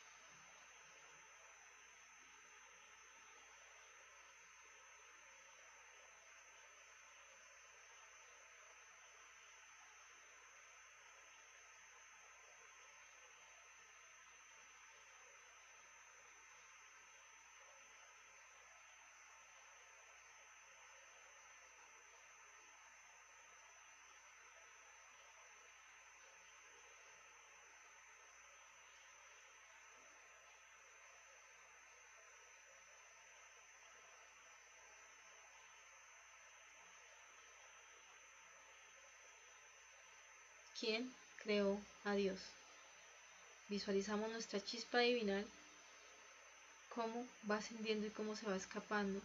Speaker 1: ¿Quién creó a Dios? Visualizamos nuestra chispa divinal, cómo va ascendiendo y cómo se va escapando,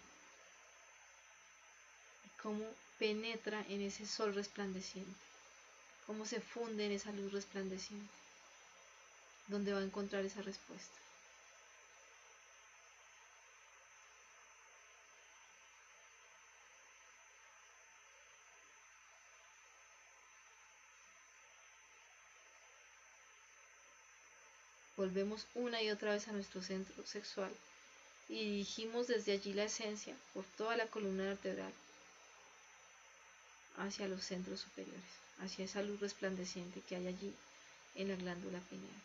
Speaker 1: y cómo penetra en ese sol resplandeciente, cómo se funde en esa luz resplandeciente, donde va a encontrar esa respuesta. Volvemos una y otra vez a nuestro centro sexual y dirigimos desde allí la esencia por toda la columna vertebral hacia los centros superiores, hacia esa luz resplandeciente que hay allí en la glándula pineal.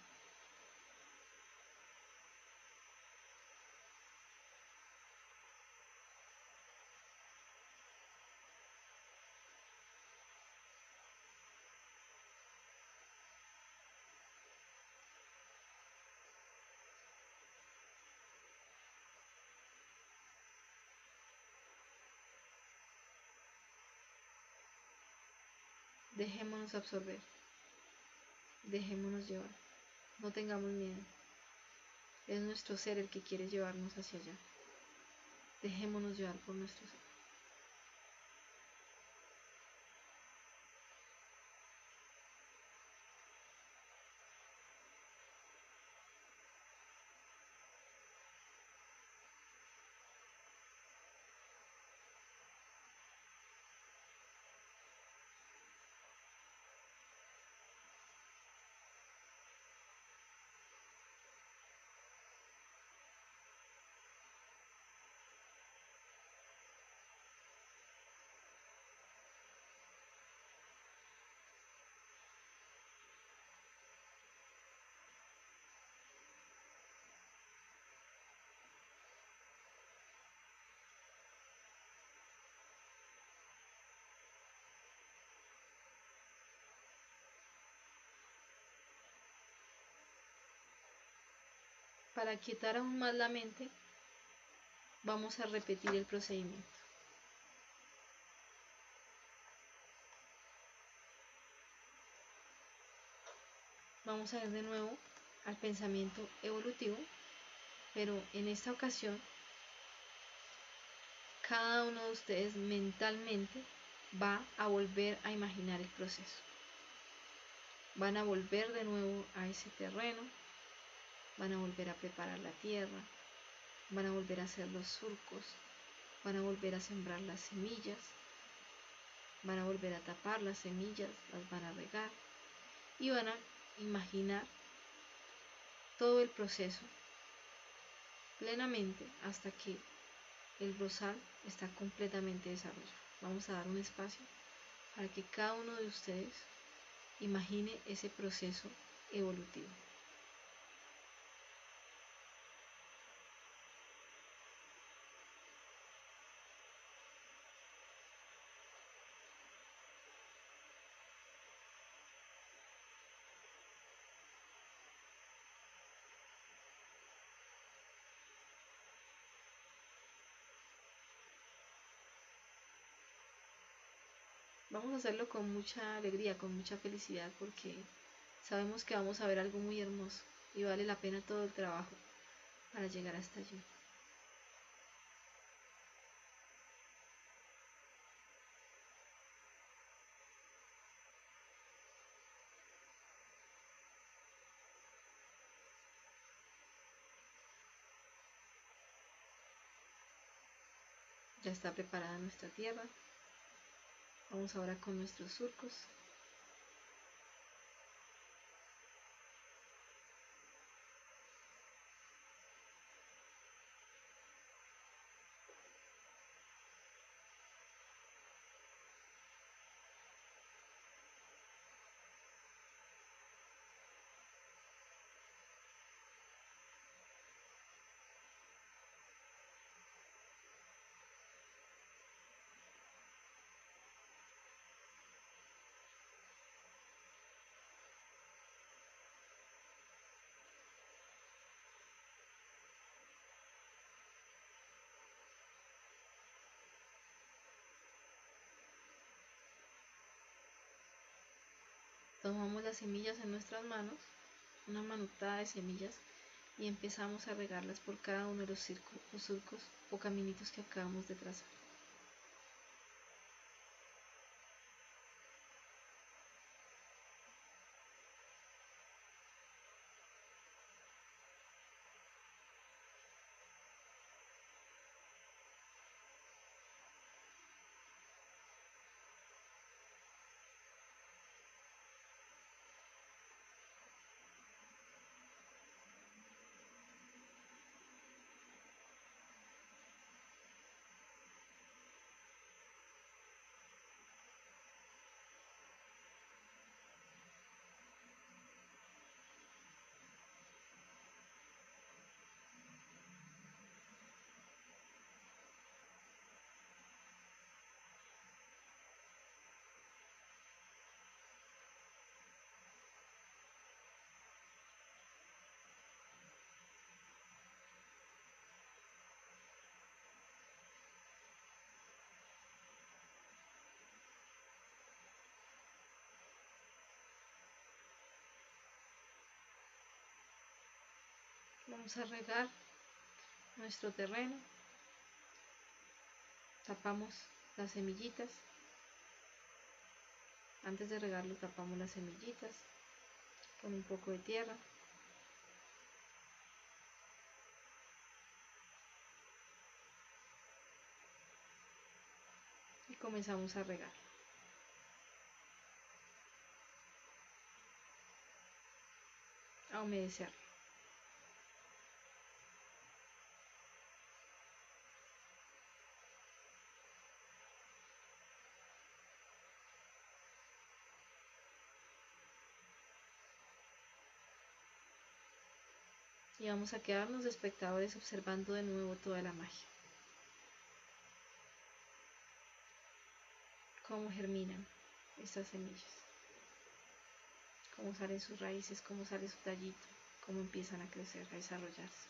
Speaker 1: Dejémonos absorber, dejémonos llevar, no tengamos miedo. Es nuestro ser el que quiere llevarnos hacia allá. Dejémonos llevar por nuestro ser. Para quietar aún más la mente, vamos a repetir el procedimiento. Vamos a ir de nuevo al pensamiento evolutivo, pero en esta ocasión cada uno de ustedes mentalmente va a volver a imaginar el proceso. Van a volver de nuevo a ese terreno, van a volver a preparar la tierra, van a volver a hacer los surcos, van a volver a sembrar las semillas, van a volver a tapar las semillas, las van a regar y van a imaginar todo el proceso plenamente hasta que el rosal está completamente desarrollado. Vamos a dar un espacio para que cada uno de ustedes imagine ese proceso evolutivo. Vamos a hacerlo con mucha alegría, con mucha felicidad, porque sabemos que vamos a ver algo muy hermoso y vale la pena todo el trabajo para llegar hasta allí. Ya está preparada nuestra tierra. Vamos ahora con nuestros surcos. Tomamos las semillas en nuestras manos, una manotada de semillas, y empezamos a regarlas por cada uno de los, circos, los surcos o caminitos que acabamos de trazar. Vamos a regar nuestro terreno, tapamos las semillitas. Antes de regarlo tapamos las semillitas con un poco de tierra. Y comenzamos a regar. A humedecer. Y vamos a quedarnos de espectadores observando de nuevo toda la magia. Cómo germinan estas semillas. Cómo salen sus raíces, cómo sale su tallito. cómo empiezan a crecer, a desarrollarse.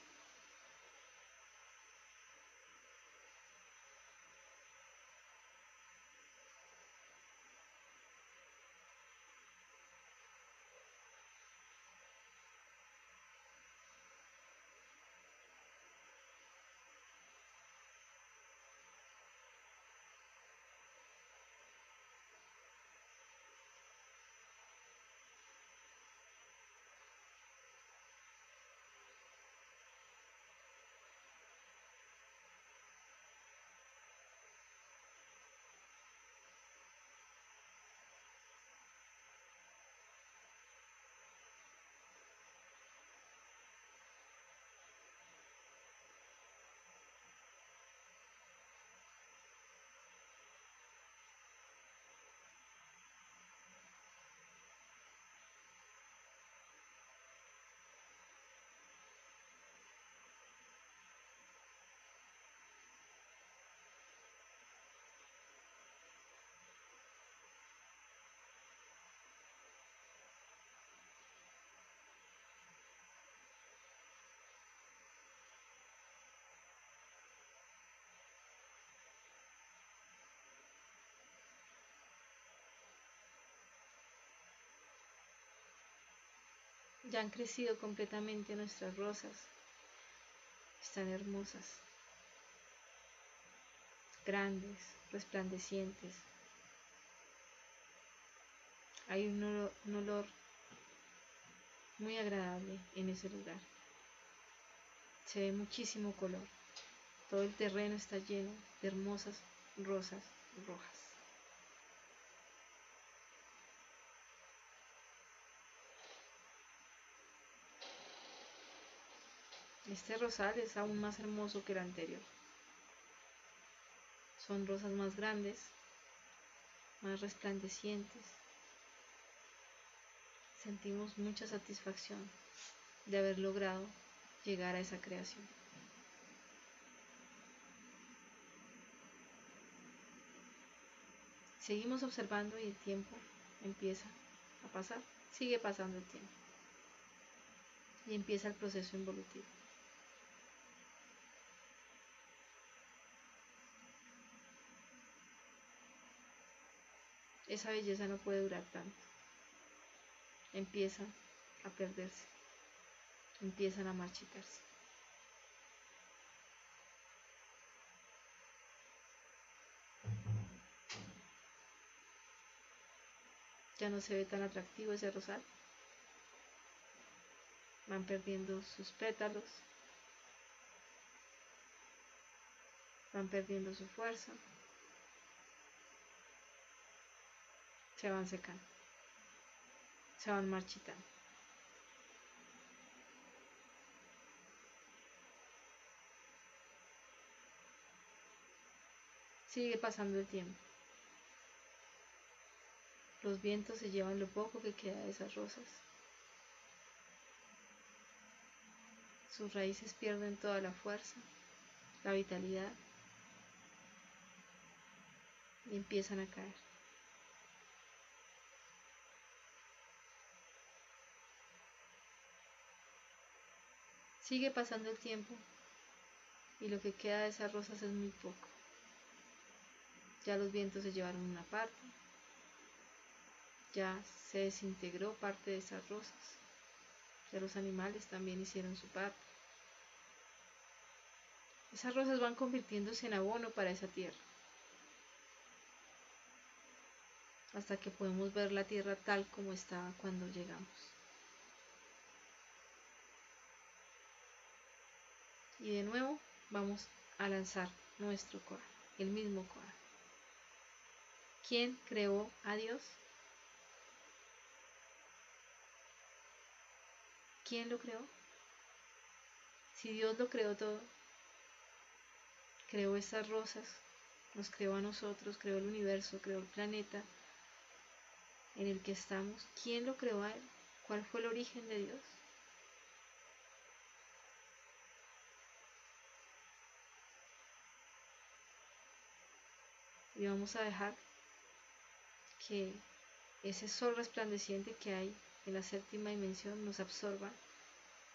Speaker 1: Ya han crecido completamente nuestras rosas, están hermosas, grandes, resplandecientes. Hay un olor, un olor muy agradable en ese lugar. Se ve muchísimo color. Todo el terreno está lleno de hermosas rosas rojas. Este rosal es aún más hermoso que el anterior. Son rosas más grandes, más resplandecientes. Sentimos mucha satisfacción de haber logrado llegar a esa creación. Seguimos observando y el tiempo empieza a pasar, sigue pasando el tiempo y empieza el proceso involutivo. Esa belleza no puede durar tanto. Empiezan a perderse, empiezan a marchitarse. Ya no se ve tan atractivo ese rosal. Van perdiendo sus pétalos, van perdiendo su fuerza, se van secando, se van marchitando. Sigue pasando el tiempo. Los vientos se llevan lo poco que queda de esas rosas. Sus raíces pierden toda la fuerza, la vitalidad y empiezan a caer. Sigue pasando el tiempo y lo que queda de esas rosas es muy poco. Ya los vientos se llevaron una parte, ya se desintegró parte de esas rosas, ya los animales también hicieron su parte. Esas rosas van convirtiéndose en abono para esa tierra, hasta que podemos ver la tierra tal como estaba cuando llegamos. Y de nuevo vamos a lanzar nuestro Koan, el mismo Koan. ¿Quién creó a Dios? ¿Quién lo creó? Si Dios lo creó todo, creó estas rosas, nos creó a nosotros, creó el universo, creó el planeta en el que estamos. ¿Quién lo creó a Él? ¿Cuál fue el origen de Dios? Y vamos a dejar que ese sol resplandeciente que hay en la séptima dimensión nos absorba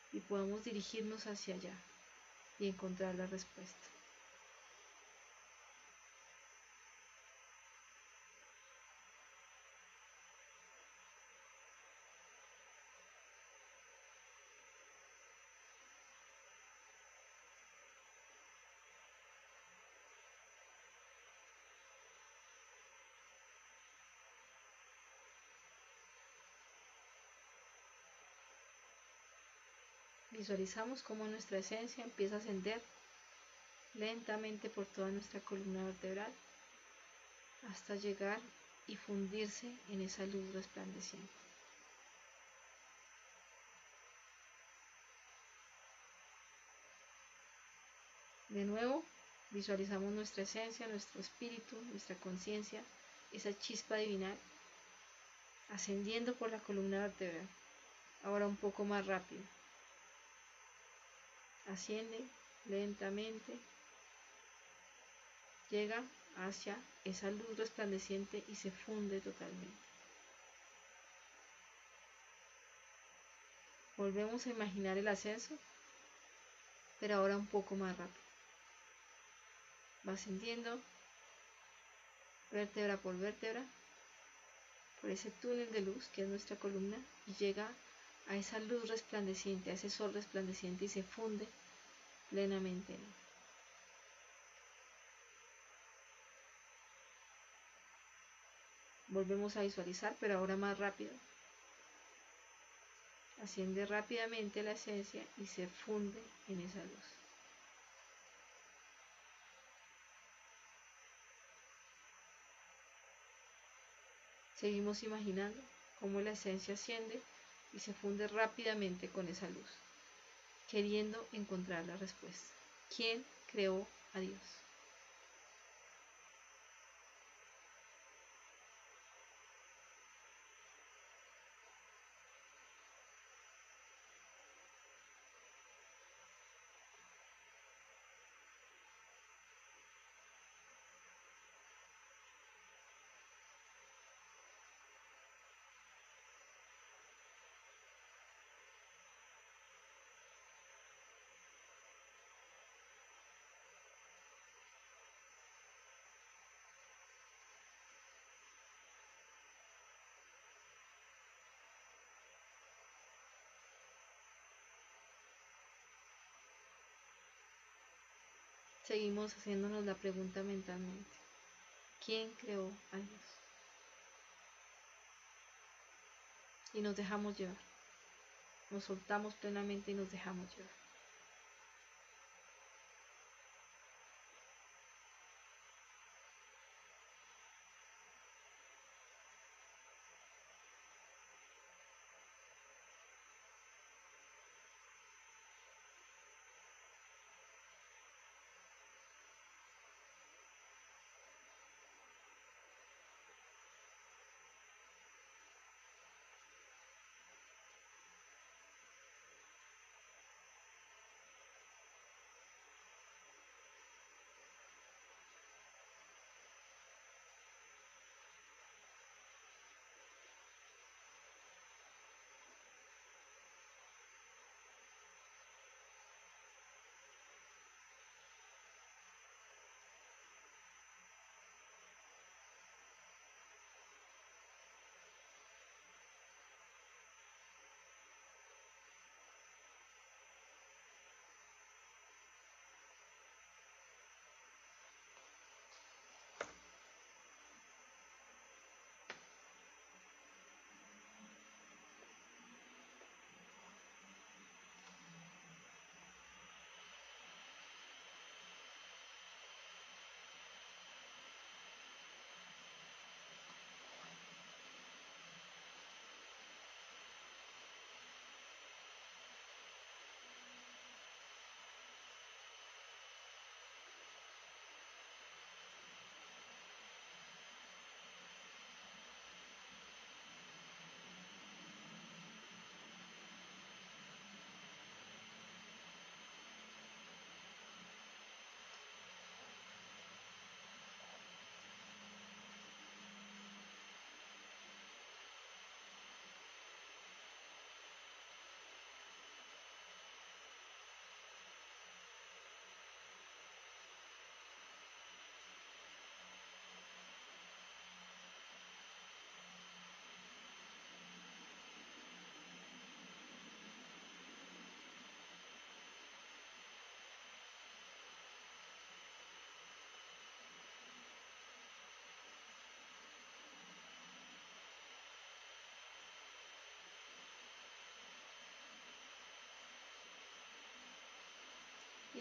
Speaker 1: y podamos dirigirnos hacia allá y encontrar la respuesta. Visualizamos cómo nuestra esencia empieza a ascender lentamente por toda nuestra columna vertebral hasta llegar y fundirse en esa luz resplandeciente. De nuevo, visualizamos nuestra esencia, nuestro espíritu, nuestra conciencia, esa chispa divinal ascendiendo por la columna vertebral. Ahora un poco más rápido. Asciende lentamente, llega hacia esa luz resplandeciente y se funde totalmente. Volvemos a imaginar el ascenso, pero ahora un poco más rápido. Va ascendiendo vértebra por vértebra por ese túnel de luz que es nuestra columna y llega a esa luz resplandeciente, a ese sol resplandeciente y se funde plenamente en él. Volvemos a visualizar, pero ahora más rápido. Asciende rápidamente la esencia y se funde en esa luz. Seguimos imaginando cómo la esencia asciende y se funde rápidamente con esa luz, queriendo encontrar la respuesta. ¿Quién creó a Dios? Seguimos haciéndonos la pregunta mentalmente. ¿Quién creó a Dios? Y nos dejamos llevar. Nos soltamos plenamente y nos dejamos llevar.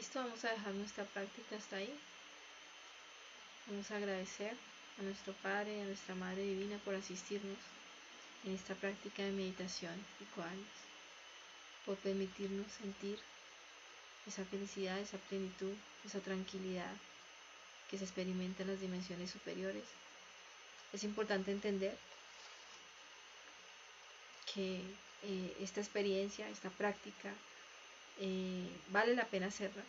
Speaker 1: Listo, vamos a dejar nuestra práctica hasta ahí. Vamos a agradecer a nuestro Padre y a nuestra Madre Divina por asistirnos en esta práctica de meditación y koanis, por permitirnos sentir esa felicidad, esa plenitud, esa tranquilidad que se experimenta en las dimensiones superiores. Es importante entender que eh, esta experiencia, esta práctica, eh, vale la pena hacerla.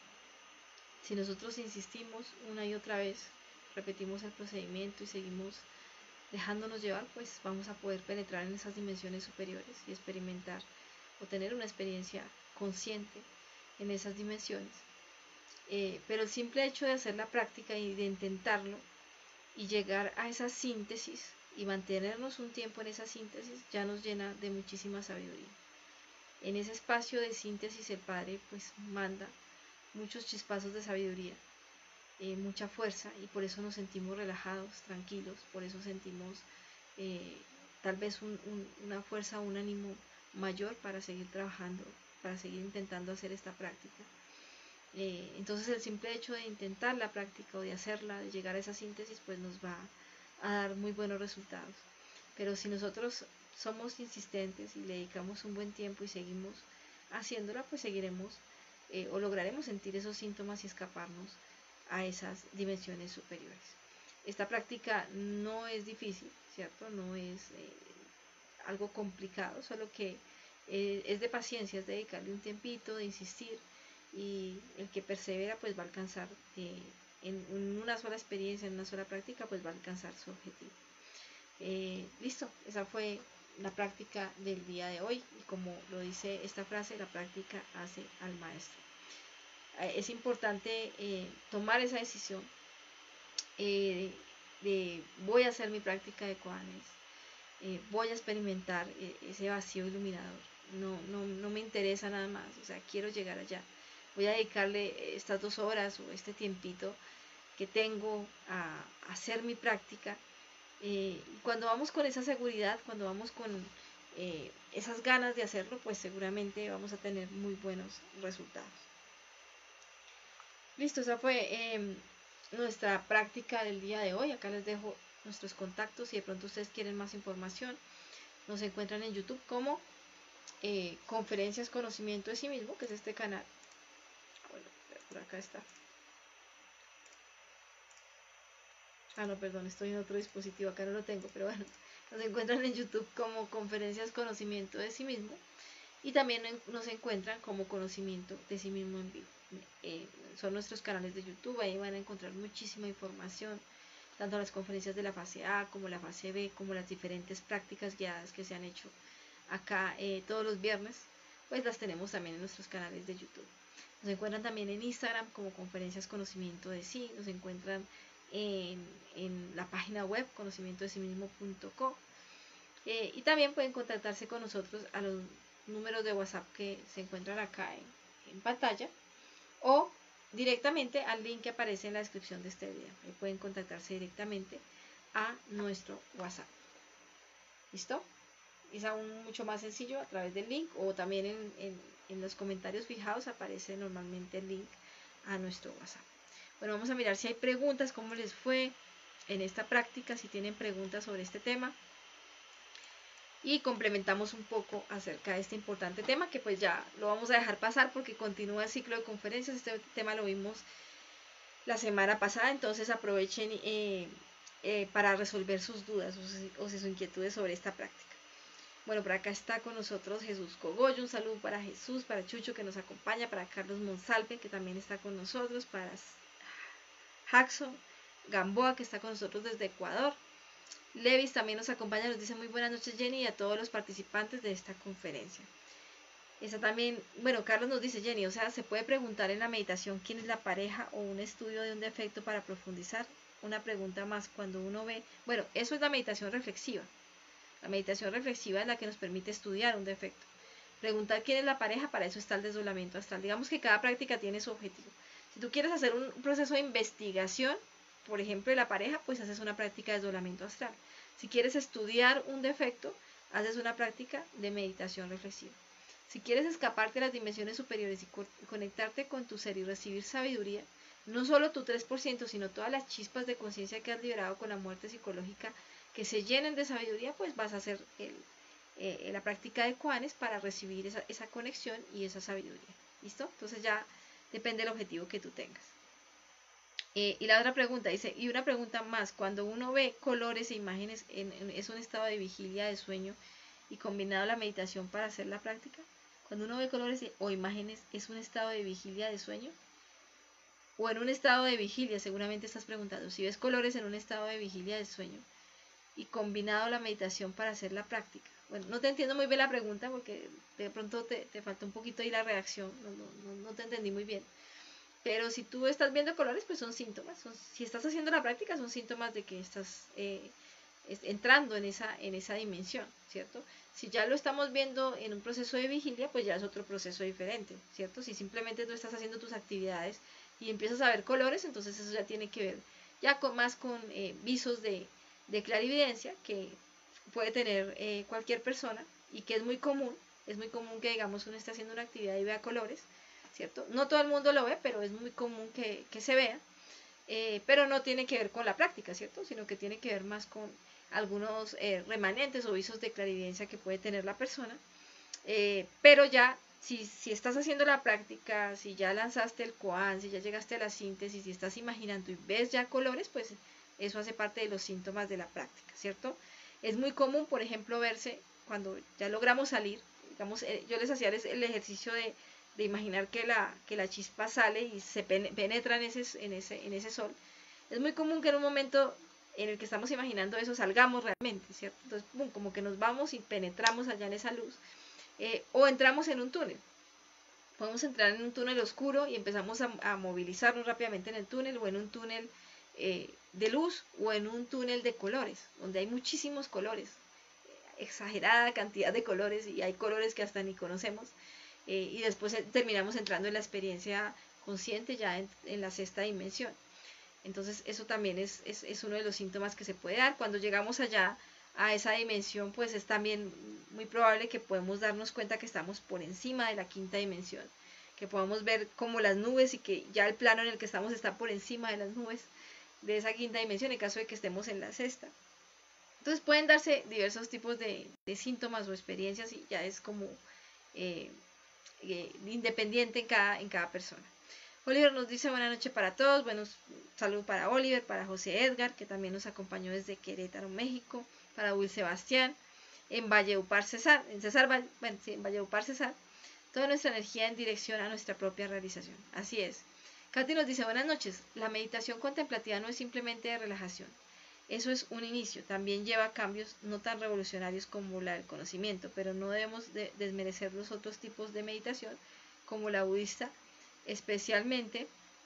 Speaker 1: Si nosotros insistimos una y otra vez, repetimos el procedimiento y seguimos dejándonos llevar, pues vamos a poder penetrar en esas dimensiones superiores y experimentar o tener una experiencia consciente en esas dimensiones. Eh, pero el simple hecho de hacer la práctica y de intentarlo y llegar a esa síntesis y mantenernos un tiempo en esa síntesis ya nos llena de muchísima sabiduría. En ese espacio de síntesis el Padre pues manda muchos chispazos de sabiduría, eh, mucha fuerza, y por eso nos sentimos relajados, tranquilos, por eso sentimos eh, tal vez un, un, una fuerza, un ánimo mayor para seguir trabajando, para seguir intentando hacer esta práctica. Eh, entonces el simple hecho de intentar la práctica o de hacerla, de llegar a esa síntesis, pues nos va a dar muy buenos resultados. Pero si nosotros somos insistentes y le dedicamos un buen tiempo y seguimos haciéndola, pues seguiremos eh, o lograremos sentir esos síntomas y escaparnos a esas dimensiones superiores. Esta práctica no es difícil, ¿cierto? No es eh, algo complicado, solo que eh, es de paciencia, es de dedicarle un tiempito, de insistir, y el que persevera pues va a alcanzar eh, en, en una sola experiencia, en una sola práctica, pues va a alcanzar su objetivo. Eh, listo, esa fue la práctica del día de hoy, y como lo dice esta frase, la práctica hace al maestro. Eh, es importante eh, tomar esa decisión eh, de voy a hacer mi práctica de koanis, eh, voy a experimentar eh, ese vacío iluminador, no, no, no me interesa nada más, o sea, quiero llegar allá, voy a dedicarle estas dos horas o este tiempito que tengo a, a hacer mi práctica. Eh, cuando vamos con esa seguridad, cuando vamos con eh, esas ganas de hacerlo, pues seguramente vamos a tener muy buenos resultados. Listo, esa fue eh, nuestra práctica del día de hoy. Acá les dejo nuestros contactos si de pronto ustedes quieren más información. Nos encuentran en YouTube como eh, Conferencias Conocimiento de Sí Mismo, que es este canal. Bueno, por acá está. Ah, no, perdón, estoy en otro dispositivo, acá no lo tengo, pero bueno, nos encuentran en YouTube como Conferencias Conocimiento de Sí Mismo, y también nos encuentran como Conocimiento de Sí Mismo en Vivo. Eh, son nuestros canales de YouTube, ahí van a encontrar muchísima información, tanto las conferencias de la fase A como la fase B, como las diferentes prácticas guiadas que se han hecho acá eh, todos los viernes, pues las tenemos también en nuestros canales de YouTube. Nos encuentran también en Instagram como Conferencias Conocimiento de Sí, nos encuentran en, en la página web conocimiento de sí mismo punto co, eh, y también pueden contactarse con nosotros a los números de WhatsApp que se encuentran acá en, en pantalla, o directamente al link que aparece en la descripción de este video. Ahí pueden contactarse directamente a nuestro WhatsApp. ¿Listo? Es aún mucho más sencillo a través del link, o también en, en, en los comentarios fijados aparece normalmente el link a nuestro WhatsApp. Bueno, vamos a mirar si hay preguntas, cómo les fue en esta práctica, si tienen preguntas sobre este tema. Y complementamos un poco acerca de este importante tema, que pues ya lo vamos a dejar pasar porque continúa el ciclo de conferencias. Este tema lo vimos la semana pasada, entonces aprovechen eh, eh, para resolver sus dudas o, o sus inquietudes sobre esta práctica. Bueno, por acá está con nosotros Jesús Cogollo, un saludo para Jesús, para Chucho que nos acompaña, para Carlos Monsalve que también está con nosotros, para Jackson Gamboa que está con nosotros desde Ecuador. Levis también nos acompaña, nos dice muy buenas noches Jenny, y a todos los participantes de esta conferencia. Esa también, bueno, Carlos nos dice Jenny, o sea, se puede preguntar en la meditación quién es la pareja o un estudio de un defecto para profundizar. Una pregunta más, cuando uno ve, bueno, eso es la meditación reflexiva. La meditación reflexiva es la que nos permite estudiar un defecto. Preguntar quién es la pareja, para eso está el desdoblamiento astral. Digamos que cada práctica tiene su objetivo. Si tú quieres hacer un proceso de investigación, por ejemplo, de la pareja, pues haces una práctica de desdoblamiento astral. Si quieres estudiar un defecto, haces una práctica de meditación reflexiva. Si quieres escaparte de las dimensiones superiores y co conectarte con tu ser y recibir sabiduría, no solo tu tres por ciento, sino todas las chispas de conciencia que has liberado con la muerte psicológica que se llenen de sabiduría, pues vas a hacer el, eh, la práctica de koanes para recibir esa, esa conexión y esa sabiduría. ¿Listo? Entonces ya depende del objetivo que tú tengas. Eh, y la otra pregunta dice, y una pregunta más, cuando uno ve colores e imágenes, en, en, ¿es un estado de vigilia, de sueño y combinado la meditación para hacer la práctica? Cuando uno ve colores o imágenes, ¿es un estado de vigilia, de sueño? O en un estado de vigilia, seguramente estás preguntando, si ves colores en un estado de vigilia, de sueño y combinado la meditación para hacer la práctica. Bueno, no te entiendo muy bien la pregunta porque de pronto te, te faltó un poquito ahí la reacción, no, no, no te entendí muy bien. Pero si tú estás viendo colores, pues son síntomas. Son, si estás haciendo la práctica, son síntomas de que estás eh, entrando en esa, en esa dimensión, ¿cierto? Si ya lo estamos viendo en un proceso de vigilia, pues ya es otro proceso diferente, ¿cierto? Si simplemente tú estás haciendo tus actividades y empiezas a ver colores, entonces eso ya tiene que ver ya con, más con eh, visos de, de clarividencia que puede tener eh, cualquier persona y que es muy común. Es muy común que, digamos, uno esté haciendo una actividad y vea colores, ¿cierto? No todo el mundo lo ve, pero es muy común que, que se vea, eh, pero no tiene que ver con la práctica, ¿cierto? Sino que tiene que ver más con algunos eh, remanentes o visos de clarividencia que puede tener la persona, eh, pero ya, si, si estás haciendo la práctica, si ya lanzaste el koan, si ya llegaste a la síntesis, si estás imaginando y ves ya colores, pues eso hace parte de los síntomas de la práctica, ¿cierto? Es muy común, por ejemplo, verse cuando ya logramos salir, digamos, eh, yo les hacía el ejercicio de, de imaginar que la, que la chispa sale y se penetra en ese, en, ese, en ese sol. Es muy común que en un momento en el que estamos imaginando eso salgamos realmente, ¿cierto? Entonces, boom, como que nos vamos y penetramos allá en esa luz, eh, o entramos en un túnel. Podemos entrar en un túnel oscuro y empezamos a, a movilizarnos rápidamente en el túnel, o en un túnel eh, de luz, o en un túnel de colores, donde hay muchísimos colores, exagerada cantidad de colores, y hay colores que hasta ni conocemos, eh, y después terminamos entrando en la experiencia consciente ya en, en la sexta dimensión. Entonces eso también es, es, es uno de los síntomas que se puede dar. Cuando llegamos allá a esa dimensión, pues es también muy probable que podemos darnos cuenta que estamos por encima de la quinta dimensión, que podamos ver como las nubes y que ya el plano en el que estamos está por encima de las nubes de esa quinta dimensión en caso de que estemos en la sexta. Entonces pueden darse diversos tipos de, de síntomas o experiencias y ya es como eh, eh, independiente en cada, en cada persona. Oliver nos dice buenas noches para todos, buenos saludos para Oliver, para José Edgar, que también nos acompañó desde Querétaro, México, para Will Sebastián, en Valleupar Cesar, en Cesar, bueno, sí, en Valleupar Cesar, toda nuestra energía en dirección a nuestra propia realización. Así es. Katy nos dice buenas noches, la meditación contemplativa no es simplemente de relajación, eso es un inicio, también lleva cambios no tan revolucionarios como la del conocimiento, pero no debemos de desmerecer los otros tipos de meditación, como la budista, especialmente,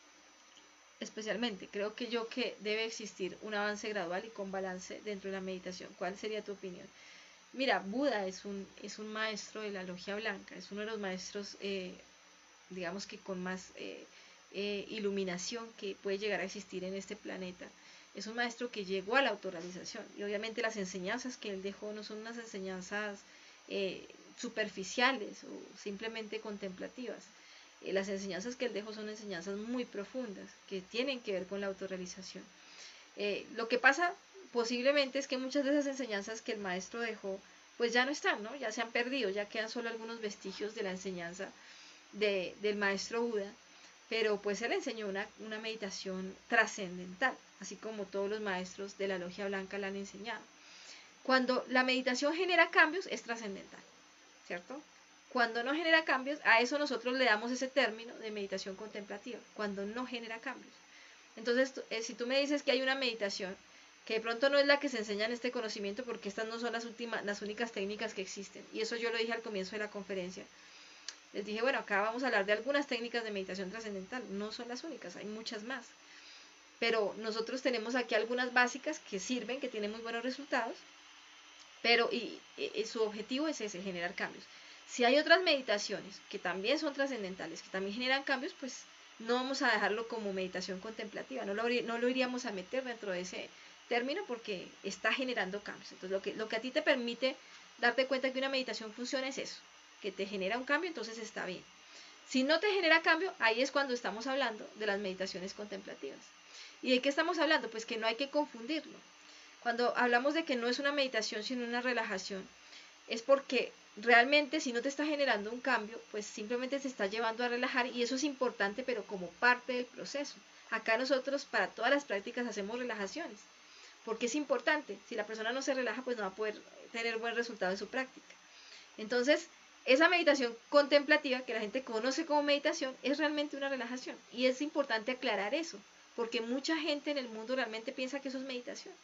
Speaker 1: especialmente, creo que yo que debe existir un avance gradual y con balance dentro de la meditación. ¿Cuál sería tu opinión? Mira, Buda es un, es un maestro de la logia blanca, es uno de los maestros, eh, digamos que con más eh, eh, iluminación que puede llegar a existir en este planeta. Es un maestro que llegó a la autorrealización y obviamente las enseñanzas que él dejó no son unas enseñanzas eh, superficiales o simplemente contemplativas. Eh, las enseñanzas que él dejó son enseñanzas muy profundas que tienen que ver con la autorrealización. Eh, lo que pasa posiblemente es que muchas de esas enseñanzas que el maestro dejó pues ya no están, ¿no? Ya se han perdido, ya quedan solo algunos vestigios de la enseñanza de, del maestro Buda, pero pues él enseñó una, una meditación trascendental, así como todos los maestros de la logia blanca la han enseñado. Cuando la meditación genera cambios es trascendental, ¿cierto? Cuando no genera cambios, a eso nosotros le damos ese término de meditación contemplativa, cuando no genera cambios. Entonces, eh, si tú me dices que hay una meditación que de pronto no es la que se enseña en este conocimiento, porque estas no son las, últimas, las únicas técnicas que existen, y eso yo lo dije al comienzo de la conferencia, les dije, bueno, acá vamos a hablar de algunas técnicas de meditación trascendental, no son las únicas, hay muchas más, pero nosotros tenemos aquí algunas básicas que sirven, que tienen muy buenos resultados, pero y, y su objetivo es ese, generar cambios. Si hay otras meditaciones que también son trascendentales, que también generan cambios, pues no vamos a dejarlo como meditación contemplativa, no lo, no lo iríamos a meter dentro de ese término porque está generando cambios. Entonces lo que, lo que a ti te permite darte cuenta que una meditación funciona es eso, que te genera un cambio, entonces está bien. Si no te genera cambio, ahí es cuando estamos hablando de las meditaciones contemplativas. ¿Y de qué estamos hablando? Pues que no hay que confundirlo. Cuando hablamos de que no es una meditación sino una relajación, es porque realmente si no te está generando un cambio, pues simplemente te está llevando a relajar, y eso es importante, pero como parte del proceso. Acá nosotros para todas las prácticas hacemos relajaciones, porque es importante. Si la persona no se relaja, pues no va a poder tener buen resultado en su práctica. Entonces, esa meditación contemplativa que la gente conoce como meditación es realmente una relajación, y es importante aclarar eso, porque mucha gente en el mundo realmente piensa que eso es meditación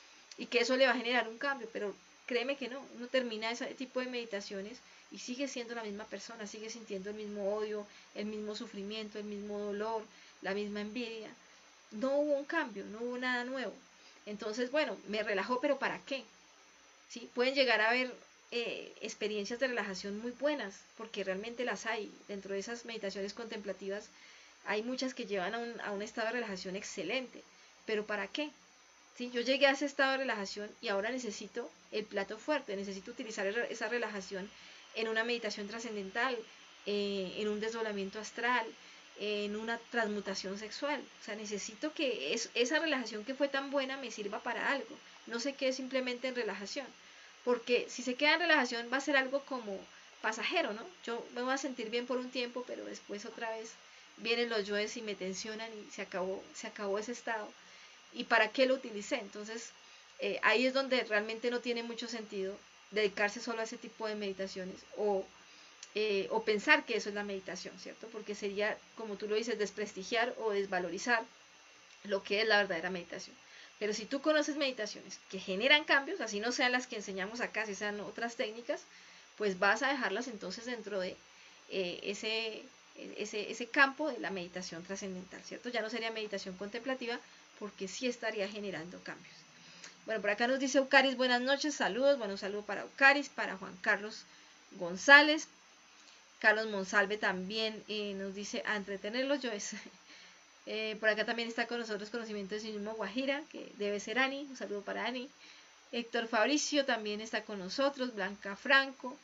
Speaker 1: y que eso le va a generar un cambio, pero créeme que no. Uno termina ese tipo de meditaciones y sigue siendo la misma persona, sigue sintiendo el mismo odio, el mismo sufrimiento, el mismo dolor, la misma envidia. No hubo un cambio, no hubo nada nuevo. Entonces, bueno, me relajó, pero ¿para qué? ¿Sí? Pueden llegar a haber eh, experiencias de relajación muy buenas, porque realmente las hay. Dentro de esas meditaciones contemplativas hay muchas que llevan a un, a un estado de relajación excelente, pero ¿para qué? ¿Sí? Yo llegué a ese estado de relajación y ahora necesito el plato fuerte, necesito utilizar esa relajación en una meditación trascendental, eh, en un desdoblamiento astral, en una transmutación sexual. O sea, necesito que es, esa relajación que fue tan buena me sirva para algo, no se quede simplemente en relajación, porque si se queda en relajación va a ser algo como pasajero, ¿no? Yo me voy a sentir bien por un tiempo, pero después otra vez vienen los yoes y me tensionan y se acabó, se acabó ese estado. ¿Y para qué lo utilicé? Entonces, eh, ahí es donde realmente no tiene mucho sentido dedicarse solo a ese tipo de meditaciones, o, eh, o pensar que eso es la meditación, ¿cierto? Porque sería, como tú lo dices, desprestigiar o desvalorizar lo que es la verdadera meditación. Pero si tú conoces meditaciones que generan cambios, así no sean las que enseñamos acá, si sean otras técnicas, pues vas a dejarlas entonces dentro de eh, ese, ese, ese campo de la meditación trascendental, ¿cierto? Ya no sería meditación contemplativa, porque sí estaría generando cambios. Bueno, por acá nos dice Eucaris, buenas noches, saludos. Bueno, un saludo para Eucaris, para Juan Carlos González. Carlos Monsalve también eh, nos dice a entretenerlos, yo es. Eh, por acá también está con nosotros Conocimiento de Sí Mismo Guajira, que debe ser Ani, un saludo para Ani. Héctor Fabricio también está con nosotros, Blanca Franco.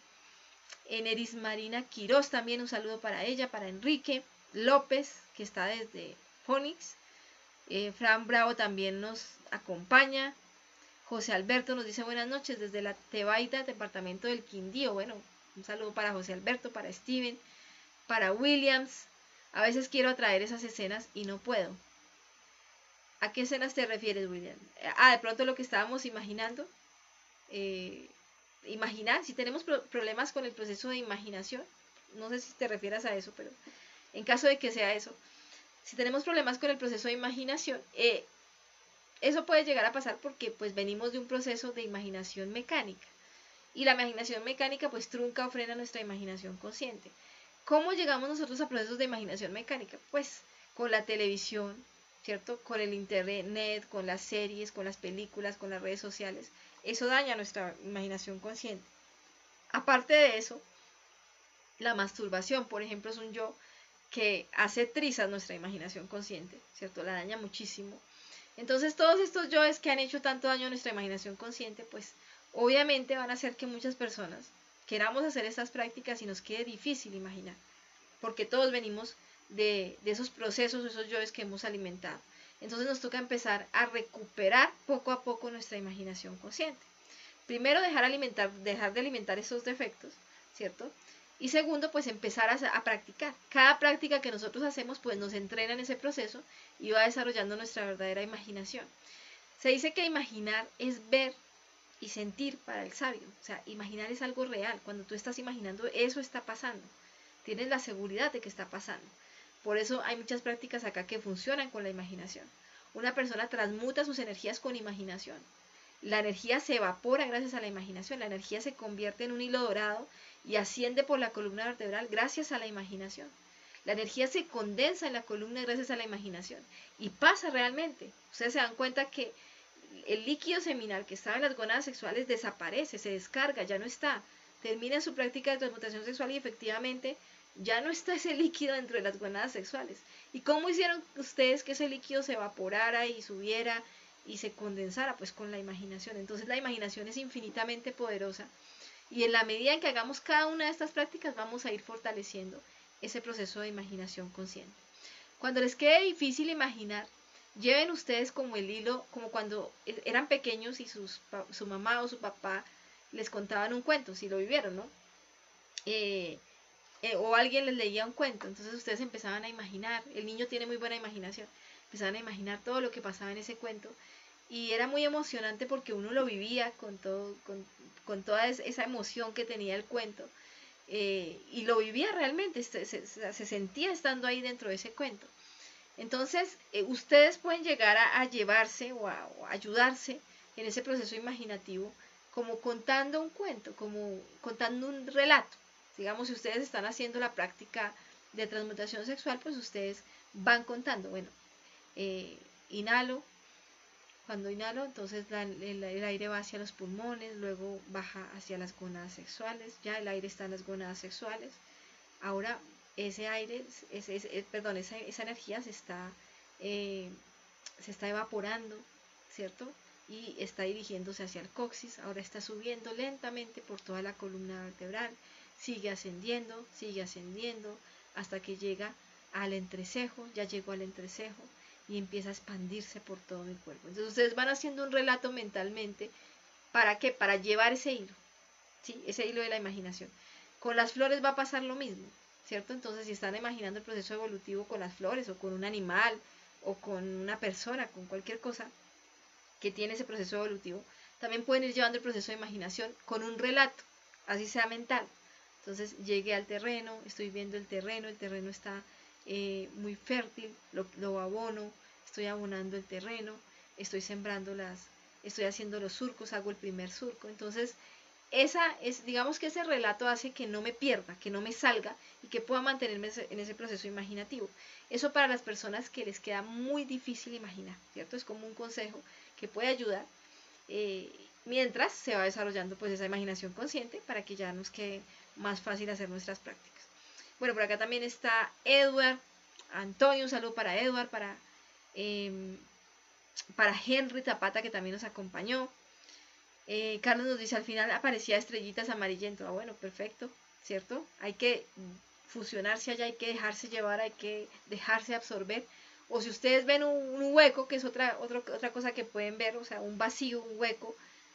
Speaker 1: Eneris Marina Quiroz también, un saludo para ella, para Enrique López, que está desde Phoenix. Eh, Fran Bravo también nos acompaña. José Alberto nos dice buenas noches desde la Tebaida, departamento del Quindío. Bueno, un saludo para José Alberto, para Steven, para Williams. A veces quiero atraer esas escenas y no puedo. ¿A qué escenas te refieres, William? Ah, de pronto lo que estábamos imaginando. Eh, imaginar, si tenemos pro problemas con el proceso de imaginación, no sé si te refieras a eso, pero en caso de que sea eso, si tenemos problemas con el proceso de imaginación, eh, eso puede llegar a pasar porque pues venimos de un proceso de imaginación mecánica, y la imaginación mecánica pues trunca o frena nuestra imaginación consciente. ¿Cómo llegamos nosotros a procesos de imaginación mecánica? Pues con la televisión, ¿cierto? Con el internet, con las series, con las películas, con las redes sociales. Eso daña nuestra imaginación consciente. Aparte de eso, la masturbación, por ejemplo, es un yo que hace trizas nuestra imaginación consciente, ¿cierto? La daña muchísimo. Entonces, todos estos yoes que han hecho tanto daño a nuestra imaginación consciente, pues obviamente van a hacer que muchas personas queramos hacer estas prácticas y nos quede difícil imaginar, porque todos venimos de, de esos procesos, esos yoes que hemos alimentado. Entonces nos toca empezar a recuperar poco a poco nuestra imaginación consciente. Primero, dejar, alimentar, dejar de alimentar esos defectos, ¿cierto? Y segundo, pues empezar a, a practicar. Cada práctica que nosotros hacemos, pues nos entrena en ese proceso y va desarrollando nuestra verdadera imaginación. Se dice que imaginar es ver y sentir para el sabio. O sea, imaginar es algo real. Cuando tú estás imaginando, eso está pasando. Tienes la seguridad de que está pasando. Por eso hay muchas prácticas acá que funcionan con la imaginación. Una persona transmuta sus energías con imaginación. La energía se evapora gracias a la imaginación. La energía se convierte en un hilo dorado y asciende por la columna vertebral gracias a la imaginación. La energía se condensa en la columna gracias a la imaginación. Y pasa realmente. Ustedes se dan cuenta que el líquido seminal que estaba en las gónadas sexuales desaparece, se descarga, ya no está. Termina su práctica de transmutación sexual y efectivamente ya no está ese líquido dentro de las gónadas sexuales. ¿Y cómo hicieron ustedes que ese líquido se evaporara y subiera y se condensara? Pues con la imaginación. Entonces la imaginación es infinitamente poderosa Y en la medida en que hagamos cada una de estas prácticas, vamos a ir fortaleciendo ese proceso de imaginación consciente. Cuando les quede difícil imaginar, lleven ustedes como el hilo, como cuando eran pequeños y sus, su mamá o su papá les contaban un cuento, si lo vivieron, ¿no? Eh, eh, o alguien les leía un cuento, entonces ustedes empezaban a imaginar, el niño tiene muy buena imaginación, empezaban a imaginar todo lo que pasaba en ese cuento, y era muy emocionante porque uno lo vivía con, todo, con, con toda esa emoción que tenía el cuento, eh, y lo vivía realmente, se, se, se sentía estando ahí dentro de ese cuento. Entonces, eh, ustedes pueden llegar a, a llevarse o a, o a ayudarse en ese proceso imaginativo como contando un cuento, como contando un relato. Digamos, si ustedes están haciendo la práctica de transmutación sexual, pues ustedes van contando. Bueno, eh, inhalo, cuando inhalo, entonces la, el, el aire va hacia los pulmones, luego baja hacia las gónadas sexuales, ya el aire está en las gónadas sexuales. Ahora ese aire, ese, ese, perdón, esa, esa energía se está, eh, se está evaporando, ¿cierto? Y está dirigiéndose hacia el coxis, ahora está subiendo lentamente por toda la columna vertebral, sigue ascendiendo, sigue ascendiendo, hasta que llega al entrecejo, ya llegó al entrecejo, y empieza a expandirse por todo mi cuerpo. Entonces ustedes van haciendo un relato mentalmente, ¿para qué? Para llevar ese hilo, ¿sí? Ese hilo de la imaginación. Con las flores va a pasar lo mismo, ¿cierto? Entonces si están imaginando el proceso evolutivo con las flores, o con un animal, o con una persona, con cualquier cosa que tiene ese proceso evolutivo, también pueden ir llevando el proceso de imaginación con un relato, así sea mental. Entonces llegué al terreno, estoy viendo el terreno, el terreno está eh, muy fértil, lo, lo abono, estoy abonando el terreno, estoy sembrando las, estoy haciendo los surcos, hago el primer surco. Entonces, esa es, digamos que ese relato hace que no me pierda, que no me salga y que pueda mantenerme en ese proceso imaginativo. Eso para las personas que les queda muy difícil imaginar, ¿cierto? Es como un consejo que puede ayudar eh, mientras se va desarrollando pues esa imaginación consciente para que ya nos quede más fácil hacer nuestras prácticas. Bueno, por acá también está Edward, Antonio, un saludo para Edward, para, eh, para Henry Zapata, que también nos acompañó. Eh, Carlos nos dice, al final aparecía estrellitas amarillento. Ah, bueno, perfecto, ¿cierto? Hay que fusionarse allá, hay que dejarse llevar, hay que dejarse absorber. O si ustedes ven un, un hueco, que es otra, otra, otra cosa que pueden ver, o sea, un vacío, un hueco,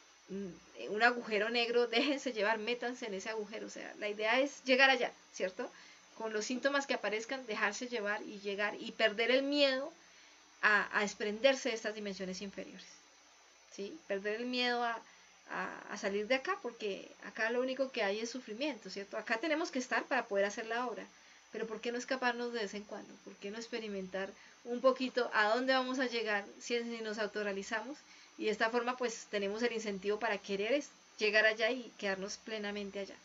Speaker 1: un agujero negro, déjense llevar, métanse en ese agujero. O sea, la idea es llegar allá, ¿cierto? Con los síntomas que aparezcan, dejarse llevar y llegar y perder el miedo a, a desprenderse de estas dimensiones inferiores, ¿sí? Perder el miedo a, a, a salir de acá, porque acá lo único que hay es sufrimiento, ¿cierto? Acá tenemos que estar para poder hacer la obra, pero ¿por qué no escaparnos de vez en cuando? ¿Por qué no experimentar un poquito a dónde vamos a llegar si nos autorrealizamos? Y de esta forma pues tenemos el incentivo para querer llegar allá y quedarnos plenamente allá,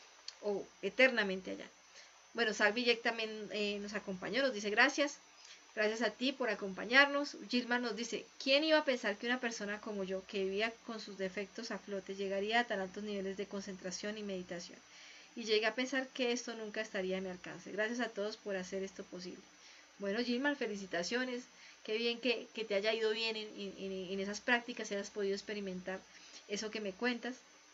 Speaker 1: o eternamente allá. Bueno, Salvi Jack también eh, nos acompañó, nos dice gracias. Gracias a ti por acompañarnos. Gilmar nos dice, ¿quién iba a pensar que una persona como yo, que vivía con sus defectos a flote, llegaría a tan altos niveles de concentración y meditación? Y llegué a pensar que esto nunca estaría a mi alcance. Gracias a todos por hacer esto posible. Bueno, Gilmar, felicitaciones. Qué bien que, que te haya ido bien en, en, en esas prácticas, y hayas podido experimentar eso que me cuentas.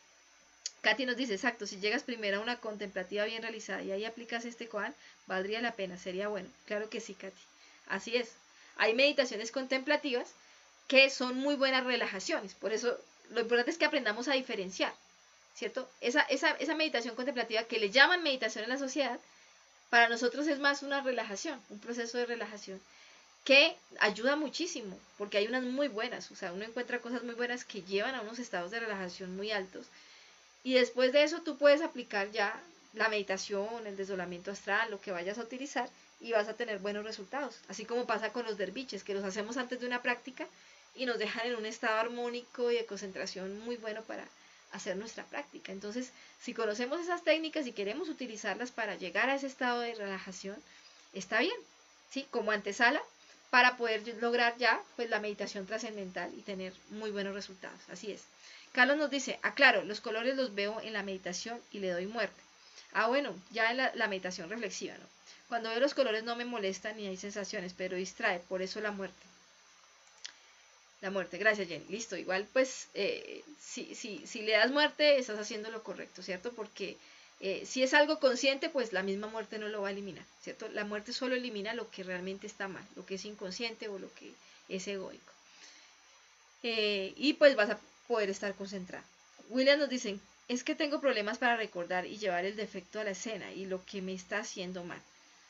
Speaker 1: Katy nos dice, exacto, si llegas primero a una contemplativa bien realizada y ahí aplicas este koan, valdría la pena, sería bueno. Claro que sí, Katy. Así es. Hay meditaciones contemplativas que son muy buenas relajaciones. Por eso lo importante es que aprendamos a diferenciar, ¿cierto? Esa, esa, esa meditación contemplativa que le llaman meditación en la sociedad, para nosotros es más una relajación, un proceso de relajación que ayuda muchísimo, porque hay unas muy buenas, o sea, uno encuentra cosas muy buenas que llevan a unos estados de relajación muy altos, y después de eso tú puedes aplicar ya la meditación, el desdoblamiento astral, lo que vayas a utilizar, y vas a tener buenos resultados, así como pasa con los derviches, que los hacemos antes de una práctica y nos dejan en un estado armónico y de concentración muy bueno para hacer nuestra práctica. Entonces, si conocemos esas técnicas y queremos utilizarlas para llegar a ese estado de relajación, está bien, ¿sí? Como antesala para poder lograr ya pues la meditación trascendental y tener muy buenos resultados. Así es. Carlos nos dice, aclaro, los colores los veo en la meditación y le doy muerte. Ah, bueno, ya en la, la meditación reflexiva, ¿no? Cuando veo los colores no me molestan ni hay sensaciones, pero distrae, por eso la muerte. La muerte, gracias Jenny, listo, igual pues eh, si, si, si le das muerte estás haciendo lo correcto, ¿cierto? Porque eh, si es algo consciente, pues la misma muerte no lo va a eliminar, ¿cierto? La muerte solo elimina lo que realmente está mal, lo que es inconsciente o lo que es egoico. Eh, y pues vas a poder estar concentrado. William nos dice, es que tengo problemas para recordar y llevar el defecto a la escena y lo que me está haciendo mal.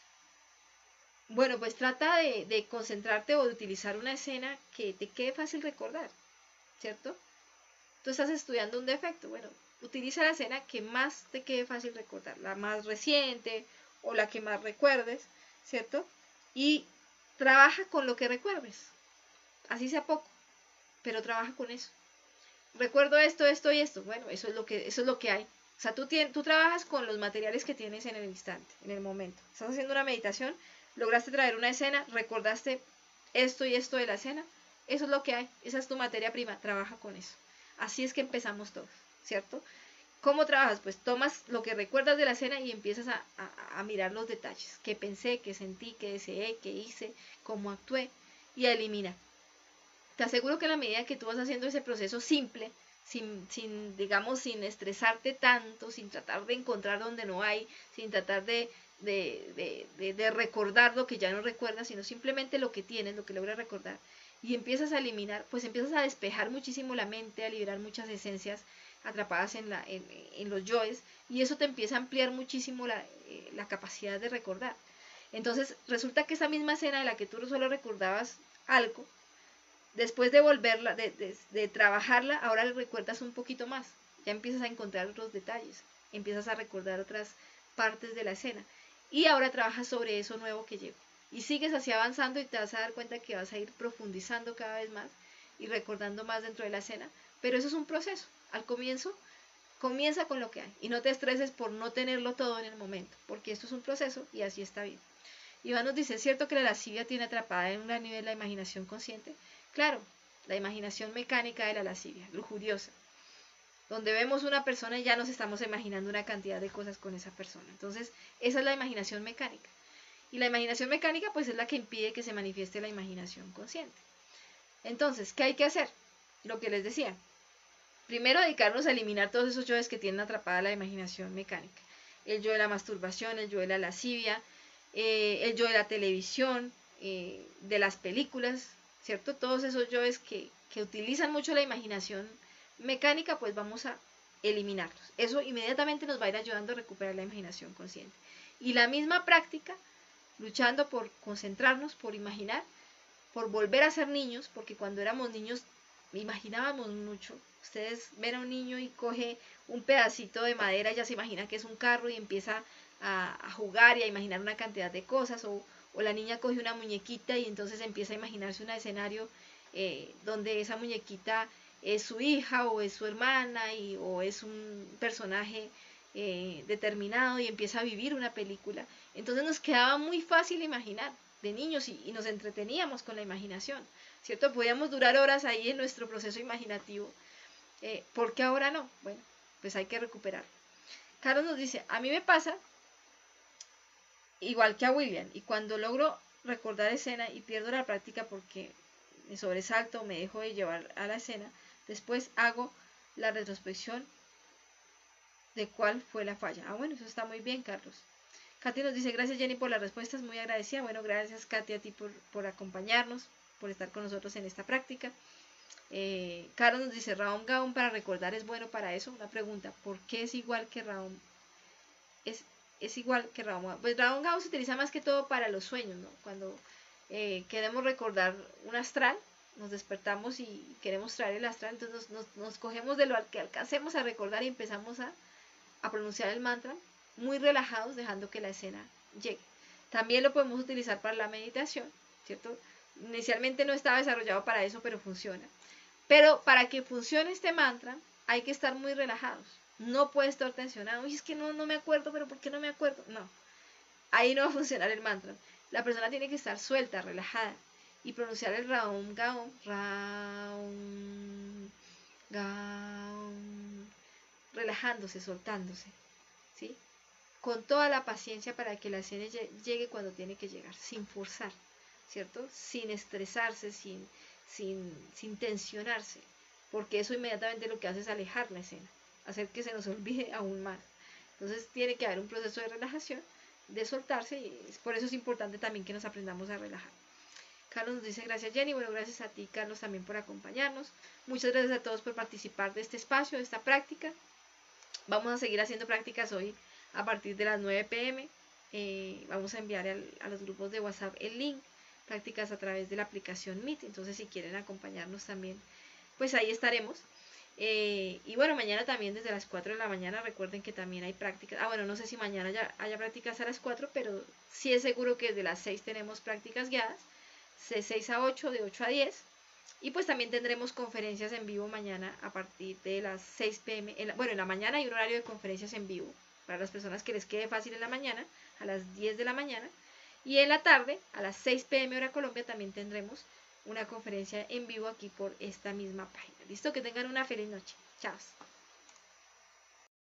Speaker 1: Bueno, pues trata de, de concentrarte o de utilizar una escena que te quede fácil recordar, ¿cierto? Tú estás estudiando un defecto, bueno, utiliza la escena que más te quede fácil recordar, la más reciente o la que más recuerdes, ¿cierto? Y trabaja con lo que recuerdes, así sea poco, pero trabaja con eso. Recuerdo esto, esto y esto, bueno, eso es lo que, eso es lo que hay. O sea, tú, tienes, tú trabajas con los materiales que tienes en el instante, en el momento. Estás haciendo una meditación, lograste traer una escena, recordaste esto y esto de la escena, eso es lo que hay, esa es tu materia prima, trabaja con eso. Así es que empezamos todos, ¿cierto? ¿Cómo trabajas? Pues tomas lo que recuerdas de la escena y empiezas a, a, a mirar los detalles, qué pensé, qué sentí, qué deseé, qué hice, cómo actué, y a eliminar. Te aseguro que a la medida que tú vas haciendo ese proceso simple, sin, sin, digamos, sin estresarte tanto, sin tratar de encontrar donde no hay, sin tratar de, de, de, de, de recordar lo que ya no recuerdas, sino simplemente lo que tienes, lo que logras recordar, y empiezas a eliminar, pues empiezas a despejar muchísimo la mente, a liberar muchas esencias atrapadas en, la, en, en los yoes, y eso te empieza a ampliar muchísimo la, eh, la capacidad de recordar. Entonces resulta que esa misma escena de la que tú solo recordabas algo, después de volverla, de, de, de trabajarla, ahora le recuerdas un poquito más, ya empiezas a encontrar otros detalles, empiezas a recordar otras partes de la escena, y ahora trabajas sobre eso nuevo que llegó, y sigues así avanzando y te vas a dar cuenta que vas a ir profundizando cada vez más, y recordando más dentro de la escena, pero eso es un proceso, al comienzo, comienza con lo que hay, y no te estreses por no tenerlo todo en el momento, porque esto es un proceso, y así está bien. Iván nos dice, ¿es cierto que la lascivia tiene atrapada en un gran nivel la imaginación consciente? Claro, la imaginación mecánica de la lascivia, lujuriosa, donde vemos una persona y ya nos estamos imaginando una cantidad de cosas con esa persona. Entonces, esa es la imaginación mecánica. Y la imaginación mecánica, pues, es la que impide que se manifieste la imaginación consciente. Entonces, ¿qué hay que hacer? Lo que les decía. Primero, dedicarnos a eliminar todos esos yoes que tienen atrapada la imaginación mecánica. El yo de la masturbación, el yo de la lascivia, eh, el yo de la televisión, eh, de las películas, ¿cierto? Todos esos yoes que, que utilizan mucho la imaginación mecánica, pues vamos a eliminarlos. Eso inmediatamente nos va a ir ayudando a recuperar la imaginación consciente. Y la misma práctica, luchando por concentrarnos, por imaginar, por volver a ser niños, porque cuando éramos niños imaginábamos mucho. Ustedes ven a un niño y coge un pedacito de madera y ya se imagina que es un carro y empieza a, a jugar y a imaginar una cantidad de cosas, o, o la niña coge una muñequita y entonces empieza a imaginarse un escenario eh, donde esa muñequita es su hija o es su hermana y, o es un personaje eh, determinado y empieza a vivir una película. Entonces nos quedaba muy fácil imaginar de niños y, y nos entreteníamos con la imaginación, ¿cierto? Podíamos durar horas ahí en nuestro proceso imaginativo. Eh, ¿Por qué ahora no? Bueno, pues hay que recuperar. Carlos nos dice, a mí me pasa igual que a William, y cuando logro recordar escena y pierdo la práctica porque me sobresalto o me dejo de llevar a la escena, después hago la retrospección de cuál fue la falla. Ah, bueno, eso está muy bien, Carlos. Katy nos dice, gracias Jenny por las respuestas, muy agradecida. Bueno, gracias Katy a ti por, por acompañarnos, por estar con nosotros en esta práctica. Eh, Carlos nos dice, Raum Gaum para recordar es bueno para eso. Una pregunta, ¿por qué es igual que Raum? Es, es igual que Raum Gaum. Pues Raum Gaum se utiliza más que todo para los sueños, ¿no? Cuando eh, queremos recordar un astral, nos despertamos y queremos traer el astral, entonces nos, nos, nos cogemos de lo que alcancemos a recordar y empezamos a, a pronunciar el mantra muy relajados, dejando que la escena llegue. También lo podemos utilizar para la meditación, ¿cierto? Inicialmente no estaba desarrollado para eso, pero funciona. Pero para que funcione este mantra, hay que estar muy relajados. No puede estar tensionado. Y es que no, no me acuerdo, pero ¿por qué no me acuerdo? No. Ahí no va a funcionar el mantra. La persona tiene que estar suelta, relajada. Y pronunciar el Raum Gaum, Raum Gaum, relajándose, soltándose, ¿sí? Con toda la paciencia para que la escena llegue cuando tiene que llegar, sin forzar, ¿cierto? Sin estresarse, sin, sin, sin tensionarse, porque eso inmediatamente lo que hace es alejar la escena, hacer que se nos olvide aún más. Entonces tiene que haber un proceso de relajación, de soltarse, y por eso es importante también que nos aprendamos a relajar. Carlos nos dice, gracias Jenny. Bueno, gracias a ti, Carlos, también por acompañarnos. Muchas gracias a todos por participar de este espacio, de esta práctica. Vamos a seguir haciendo prácticas hoy a partir de las nueve pe eme. Eh, vamos a enviar al, a los grupos de WhatsApp el link, prácticas a través de la aplicación Meet. Entonces, si quieren acompañarnos también, pues ahí estaremos. Eh, y bueno, mañana también desde las cuatro de la mañana, recuerden que también hay prácticas. Ah, bueno, no sé si mañana ya haya prácticas a las cuatro, pero sí es seguro que desde las seis tenemos prácticas guiadas, de seis a ocho, de ocho a diez. Y pues también tendremos conferencias en vivo mañana a partir de las seis pe eme. En la, bueno, en la mañana hay un horario de conferencias en vivo para las personas que les quede fácil en la mañana, a las diez de la mañana. Y en la tarde, a las seis pe eme hora Colombia, también tendremos una conferencia en vivo aquí por esta misma página. ¿Listo? Que tengan una feliz noche. Chao.